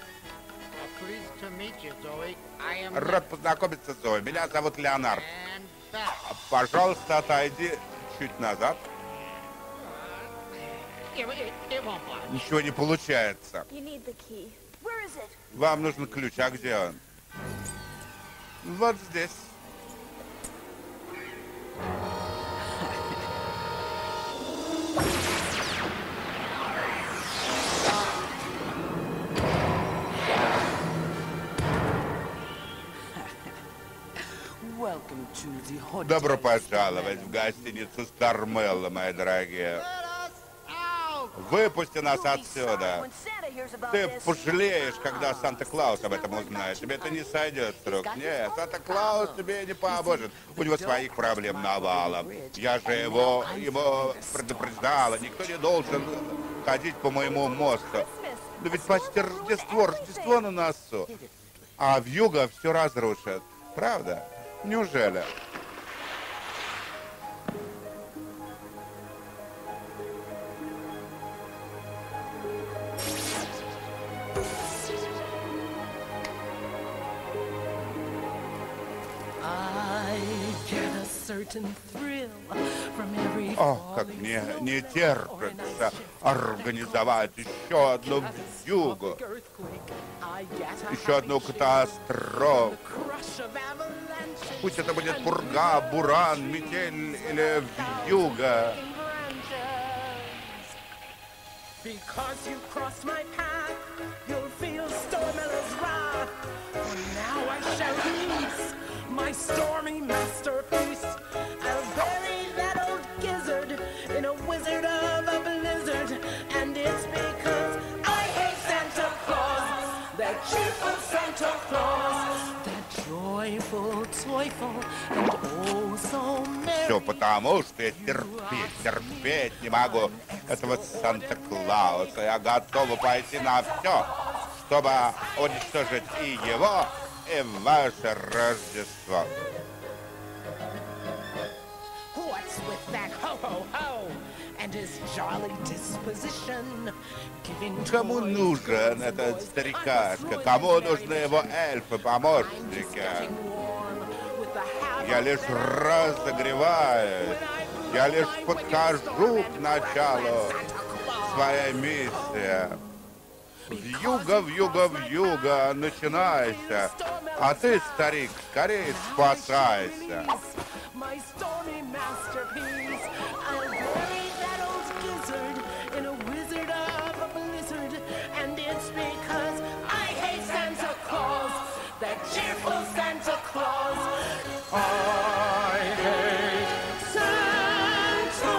Рад познакомиться, Зои. Меня зовут Леонард. Пожалуйста, отойди чуть назад. Ничего не получается. Вам нужен ключ. А где он? Вот здесь. Добро пожаловать в гостиницу Стармелла, мои дорогие. Выпусти нас отсюда. Ты пожалеешь, когда Санта-Клаус об этом узнает. Тебе это не сойдет с рук. Нет, Санта-Клаус тебе не поможет. У него своих проблем навалом. Я же его предупреждала. Никто не должен ходить по моему мосту. Но ведь почти Рождество на носу. А вьюга все разрушит. Правда? Неужели? Ох, как мне не терпится организовать еще одну вьюгу, еще одну катастрофу. Пусть это будет пурга, буран, метель или вьюга. My stormy masterpiece, a very little gizzard in a wizard of a blizzard, and it's because I hate Santa Claus, that cheerful Santa Claus, that joyful, toyful, and oh so merry. Все потому, что я терпеть не могу этого Санта-Клауса. Я готова пойти на все, чтобы уничтожить и его, и ваше Рождество. Кому нужен этот старикашка? Кому нужны его эльфы-помощники? Я лишь разогреваюсь. Я лишь подхожу к началу своей миссии. Вьюга, вьюга, вьюга, начинайся. А ты, старик, скорее спасайся. My stormy masterpiece. I'll bury that old gizzard in a wizard of a blizzard. And it's because I hate Santa Claus, that cheerful Santa Claus. I hate Santa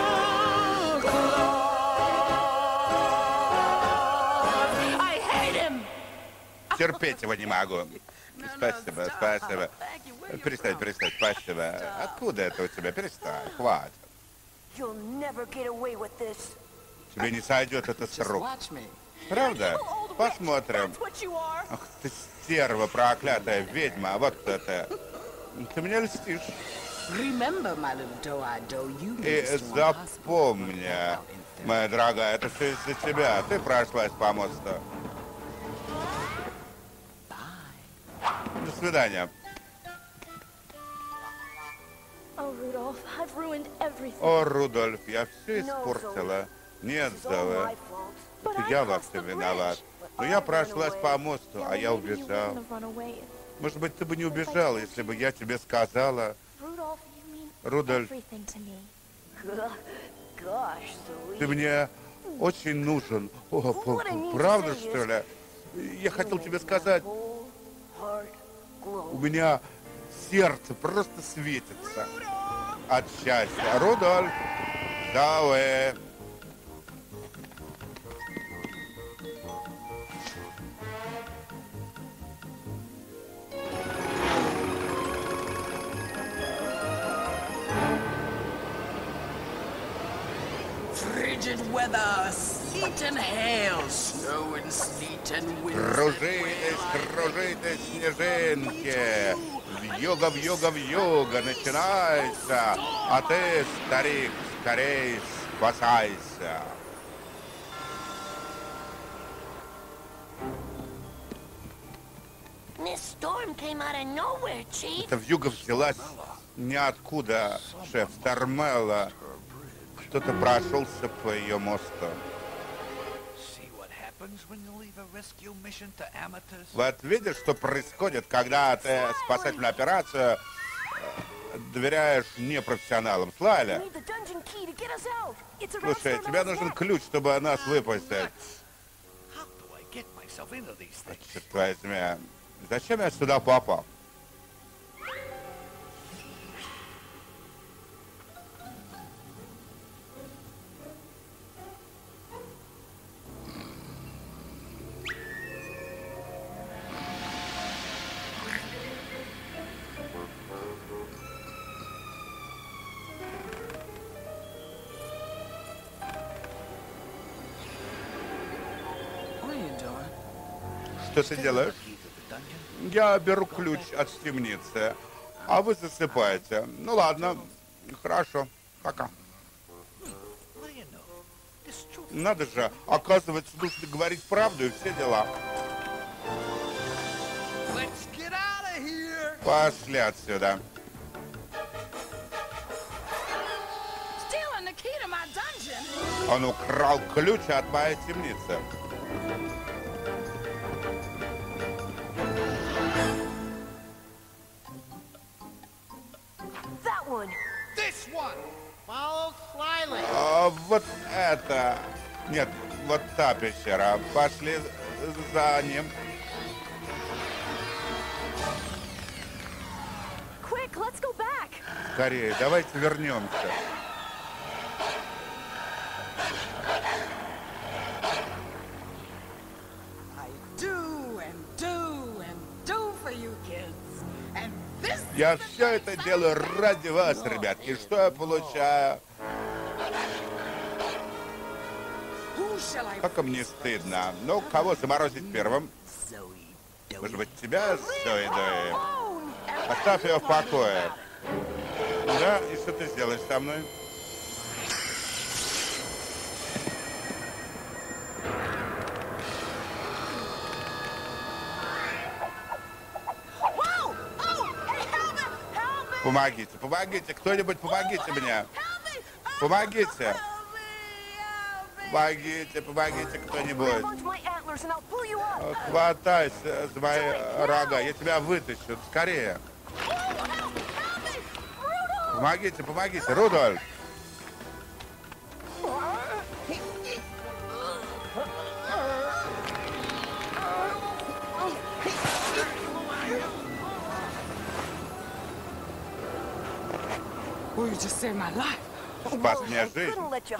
Claus. I hate him. Терпеть его не могу. Спасибо, спасибо. Перестань, спасибо. Откуда это у тебя? Перестань, хватит. Тебе не сойдет это с рук. Правда? Посмотрим. Ах ты стерва, проклятая ведьма. Вот кто это. Ты меня льстишь. И запомни, моя дорогая, это все из-за тебя. Ты прошлась по мосту. До свидания. О, Рудольф, я все испортила. Нет, Зоэ, это я во всем виноват. Но я прошлась по мосту, а я убежал. Может быть, ты бы не убежал, если бы я тебе сказала. Рудольф, ты мне очень нужен. О, правда, что ли? Я хотел тебе сказать, у меня сердце просто светится от счастья. Рудольф, Зоэ. Frigid weather, sleet and hail, snow and sleet and wind. Кружитесь, снежинки, вьюга, вьюга, вьюга, начинается, а ты, старик, скорей спасайся. Эта вьюга взялась ниоткуда, шеф Стармелла. Кто-то прошелся по ее мосту. Вот видишь, что происходит, когда ты спасательную операцию доверяешь непрофессионалам. Слайля, слушай, тебе нужен ключ, чтобы нас выпустить. Черт возьми, зачем я сюда попал? Что ты делаешь? Я беру ключ от темницы, а вы засыпаете. Ну ладно, хорошо, пока. Надо же, оказывается, нужно говорить правду и все дела. Пошли отсюда. Он украл ключ от моей темницы. Вот это... Нет, вот та пещера. Пошли за ним. Скорее, давайте вернемся. Я все это делаю ради вас, ребят. И что я получаю? Как мне стыдно. Ну, кого заморозить первым? Может быть, тебя, Зои? Оставь ее в покое. Да, и что ты сделаешь со мной? Помогите, помогите, кто-нибудь помогите мне. Помогите. Помогите, помогите кто-нибудь. Хватайся за мои рога, я тебя вытащу, скорее. Помогите, помогите, Рудольф. Спас мне жизнь.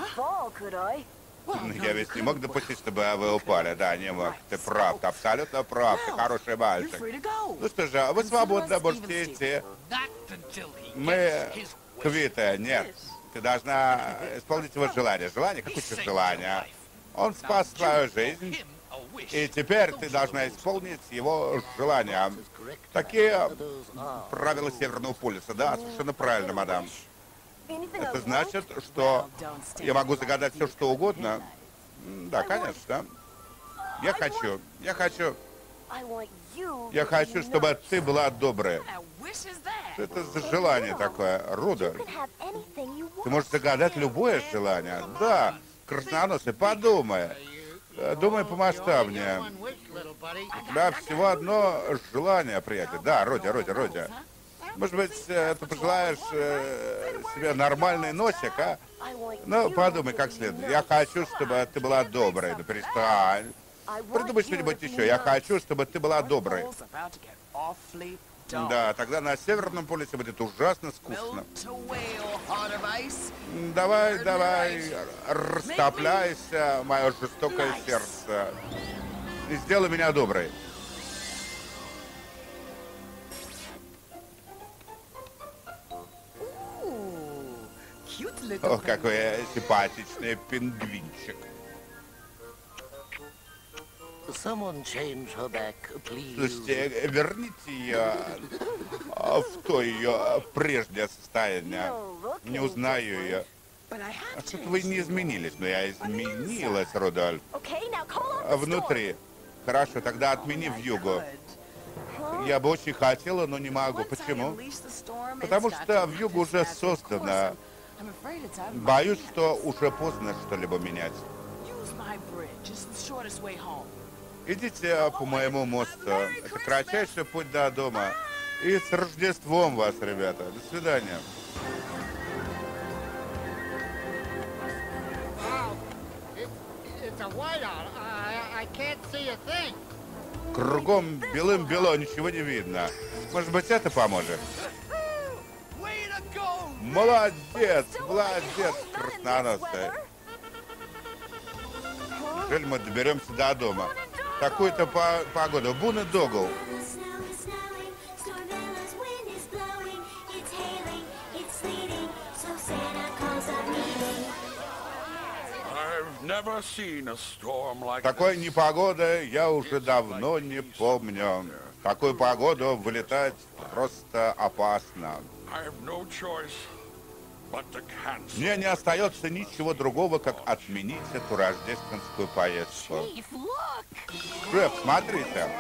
Я ведь не мог допустить, чтобы вы упали. Да, не мог. Ты прав, ты абсолютно прав. Ты хороший мальчик. Ну что же, вы свободно можете идти. Мы квиты. Нет. Ты должна исполнить его желание. Желание? Какое желание? Он спас твою жизнь. И теперь ты должна исполнить его желание. Такие правила Северного полюса. Да, совершенно правильно, мадам. Это значит, что я могу загадать все, что угодно? Да, конечно. Я хочу, чтобы ты была добрая. Что это за желание такое, Руда? Ты можешь загадать любое желание. Да, красноносый, подумай. Думай помасштабнее. У тебя всего одно желание, приятель. Да, Родя. Может быть, ты пожелаешь себе нормальный носик, а? Ну, подумай как следует. Я хочу, чтобы ты была доброй. Ну, перестань. Придумай что-нибудь еще. Я хочу, чтобы ты была доброй. Да, тогда на Северном полюсе будет ужасно скучно. Давай, растопляйся, мое жестокое сердце. И сделай меня доброй. Ох, какой симпатичный пингвинчик. Слушайте, верните ее в то ее прежнее состояние. Не узнаю ее. А что-то вы не изменились, но я изменилась, Рудольф. Внутри. Хорошо, тогда отмени вьюгу. Я бы очень хотела, но не могу. Почему? Потому что вьюга уже создана. Боюсь, что уже поздно что-либо менять. Идите по моему мосту. Это кратчайший путь до дома. И с Рождеством вас, ребята. До свидания. Кругом белым-бело, ничего не видно. Может быть, это поможет? Молодец, красноносый. Неужели мы доберемся до дома? Такую-то погоду. Бун и Догл. Такой непогоды я уже давно не помню. В такую погоду вылетать просто опасно. Мне не остается ничего другого, как отменить эту рождественскую поездку. Шеф, смотрите.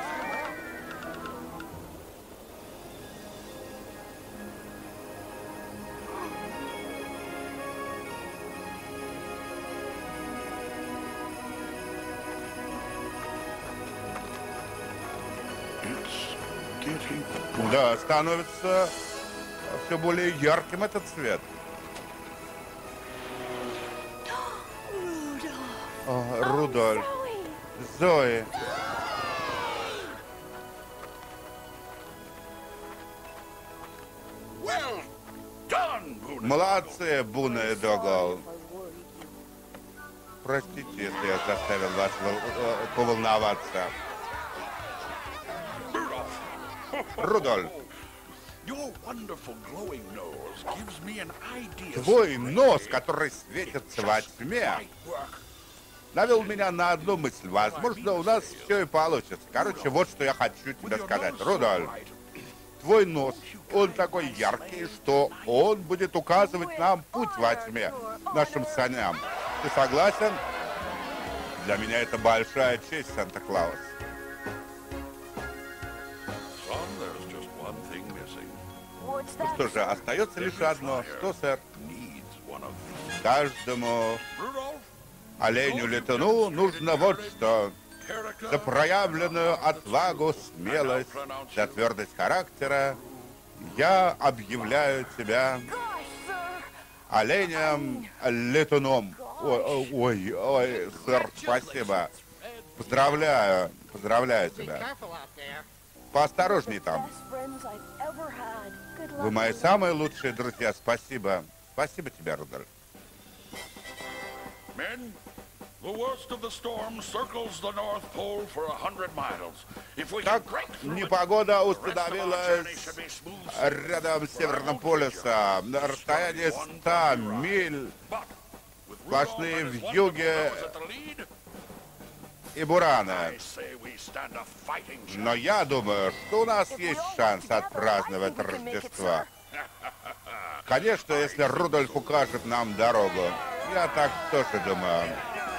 Да, становится все более ярким этот цвет. О, Рудольф, Зои. Молодцы, Бун и Догл. Простите, если я заставил вас поволноваться. Рудольф, твой нос, который светится во тьме, навел меня на одну мысль. Возможно, у нас все и получится. Короче, вот что я хочу тебе сказать. Рудольф, твой нос, он такой яркий, что он будет указывать нам путь во тьме, нашим саням. Ты согласен? Для меня это большая честь, Санта-Клаус. Ну что же, остается лишь одно. Что, сэр? Каждому оленю-летуну нужно вот что. За проявленную отвагу, смелость, за твердость характера я объявляю тебя оленем-летуном. Ой, сэр, спасибо. Поздравляю тебя. Поосторожней там. Вы мои самые лучшие друзья. Спасибо. Спасибо тебе, Рудольф. Так, непогода установилась рядом с Северным полюсом на расстоянии 100 миль. Сплошные вьюги и бураны. Но я думаю, что у нас есть шанс отпраздновать Рождество. Конечно, если Рудольф укажет нам дорогу. Я так тоже думаю.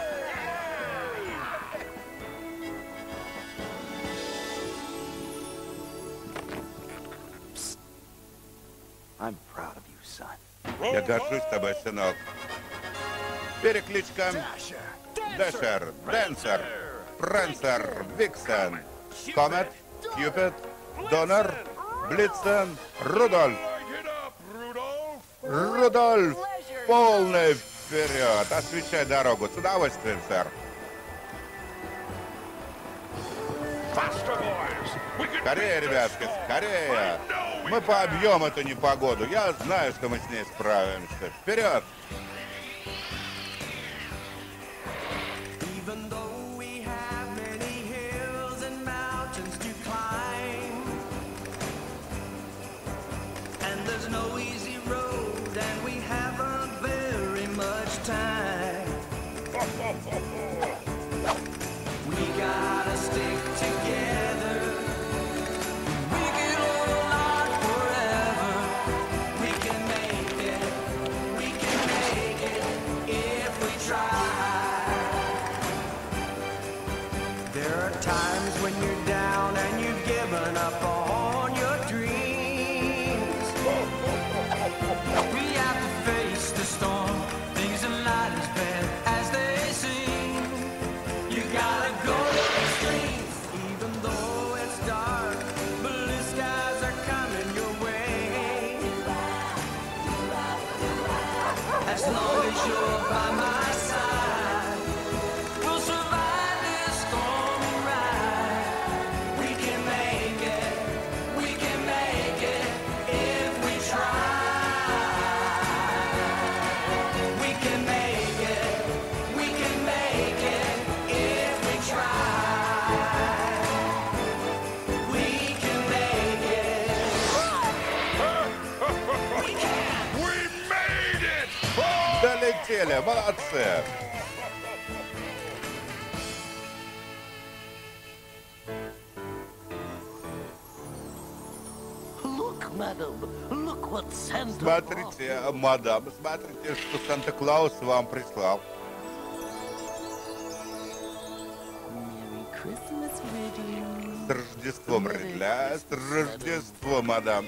Я горжусь тобой, сынок. Перекличка Дэшер, Дэнсер, Прэнсер, Виксен, Комет, Кьюпид, Донор, Блицен, Рудольф. Рудольф, полный вперед! Освещай дорогу. С удовольствием, сэр. Скорее, ребятки, скорее! Мы побьем эту непогоду. Я знаю, что мы с ней справимся. Вперед! We gotta stick together. We can hold on forever. We can make it. We can make it if we try. There are times when you're down and you've given up on your dreams. We have to face the storm. Things are not as bad as they seem. You gotta go extremes, even though it's dark. Blue skies are coming your way. As long as you're by my side, we'll survive this stormy ride. We can make it. We can make it if we try. We can make it. We can make it if we try. We can make it. We can. We made it! Долетели, молодцы! Look, madam. Look what Santa Смотрите, мадам, смотрите, что Санта-Клаус вам прислал. Merry Christmas, Ridley. С Рождеством, Ридля, с Рождеством, мадам.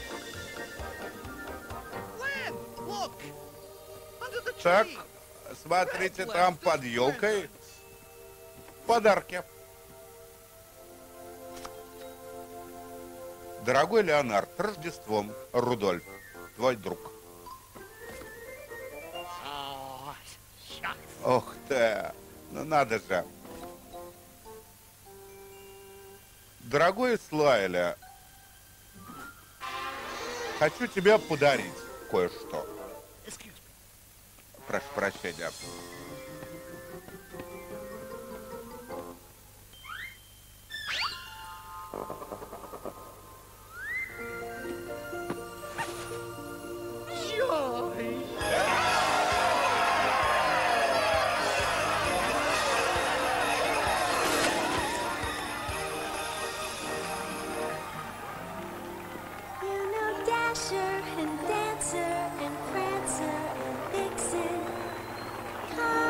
Так, смотрите, там под елкой подарки. Дорогой Леонард, с Рождеством, Рудольф, твой друг. Ох ты, ну надо же. Дорогой Слайля, хочу тебе подарить кое-что. Прошу прощения. You know Dasher and Dancer and Prancer and Vixen.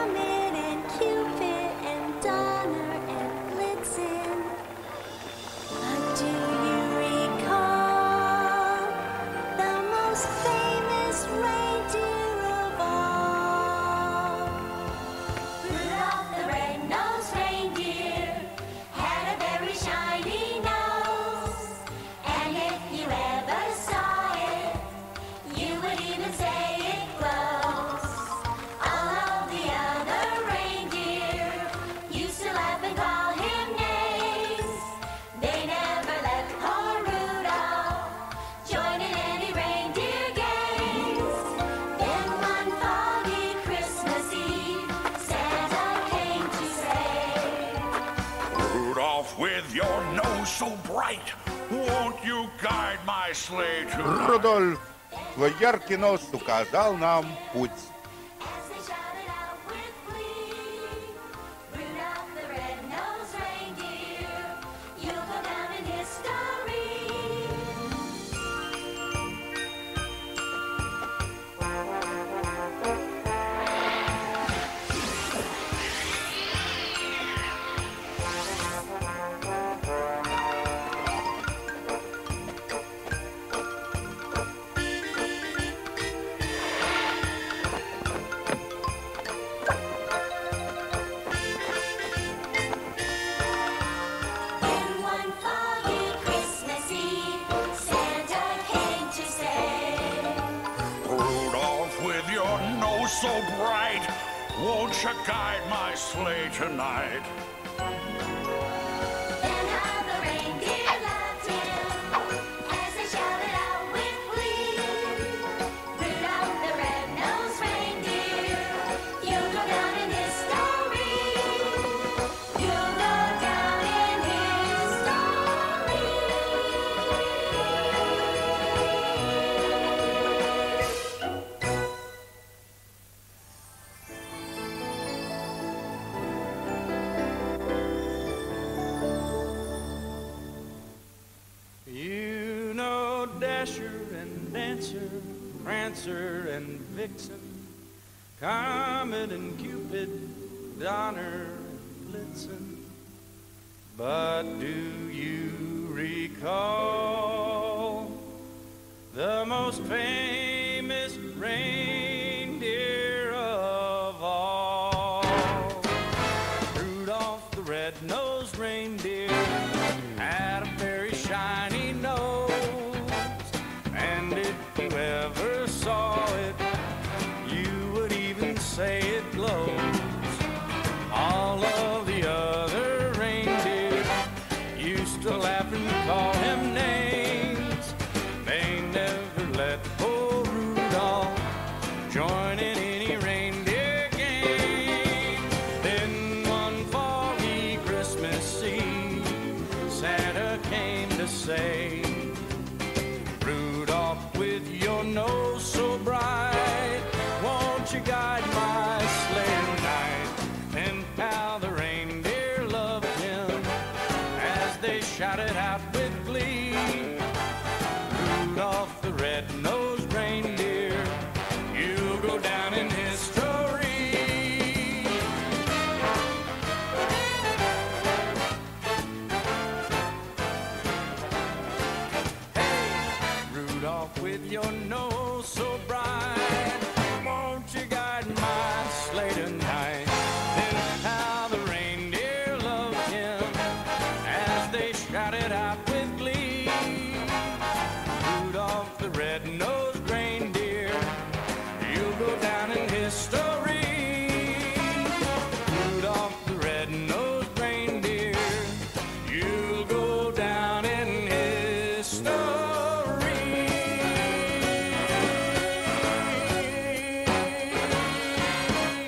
Rudolph, with your nose so bright, won't you guide my sleigh tonight? Рудольф, твой яркий нос указал нам путь. As they shouted out with glee, Rudolph the red-nosed reindeer, you'll go down in history. In one foggy Christmas Eve, Santa came to say, Rudolph, with your nose so bright, won't you guide my sleigh tonight? then how the reindeer loved him, as they shouted out with glee. Rudolph the red-nosed reindeer, you'll go down in history. You'll go down in history. You know Dasher and Dancer, Prancer and Vixen, Comet and Cupid, Donner and Blitzen. But do you recall the most famous reindeer of all? Rudolph the red-nosed reindeer had a very shiny nose, and if you ever saw it, you would even say it glows. All of the other reindeer used to laugh and call him names. They never let poor Rudolph join in any reindeer game. Then one foggy Christmas Eve, Santa came to say, Rudolph, with your nose so bright, won't you guide my sleigh tonight? And how the reindeer loved him as they shouted out with glee. Rudolph the red-nosed reindeer, you'll go down in history. Rudolph, with your nose so bright, won't you guide my sleigh tonight? Then how the reindeer loved him as they shouted out with glee. Rudolph the red-nosed reindeer, you'll go down in history. Rudolph the red-nosed reindeer, you'll go down in history.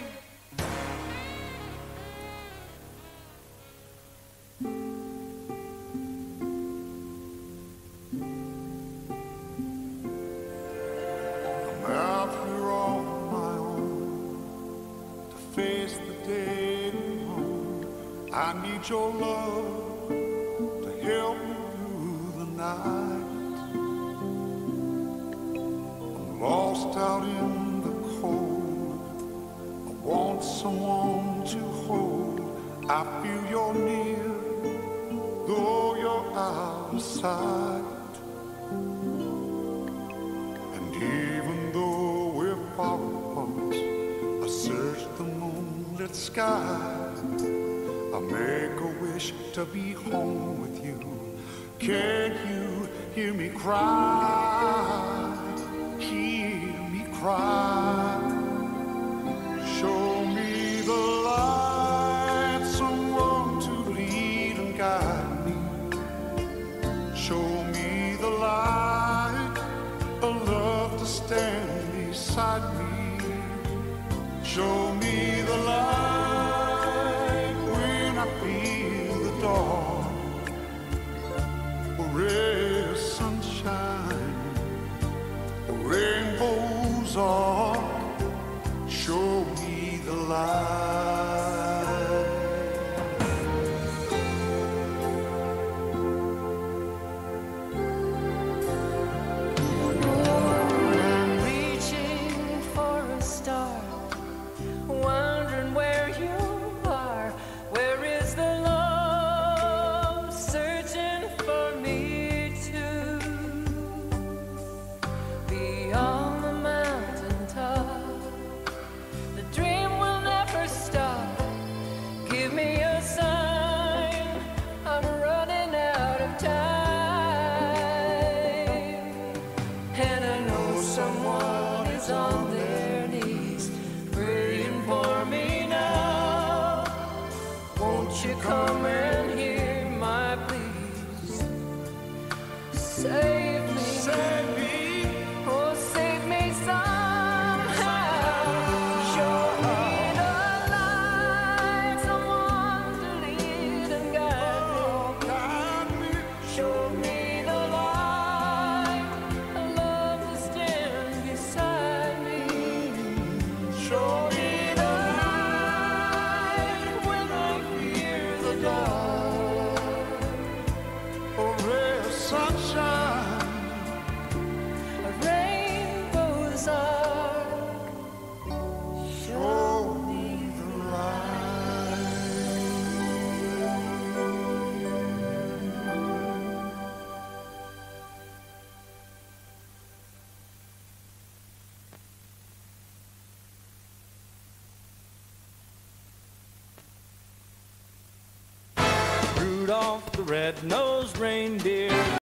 I'm out here on my own to face the day alone. I need your love to help me through the night. I'm lost out in the cold. I want someone to hold. I feel you're near, though you're out of sight. And even though we're far apart, I search the moonlit sky. I make a wish to be home with you. Can't you hear me cry? Hear me cry. Show me the light, someone to lead and guide me. Show me the light, a love to stand beside me. Show me the light when I feel the dark. come and hear my pleas. Save me, oh save me somehow. Show me the light, someone to lead and guide me. Show me the light, a love to stand beside me. Show me the light when I fear the dark. Oh, ray of sunshine, a rainbow's arc. Show me the light. Rudolph the red-nosed reindeer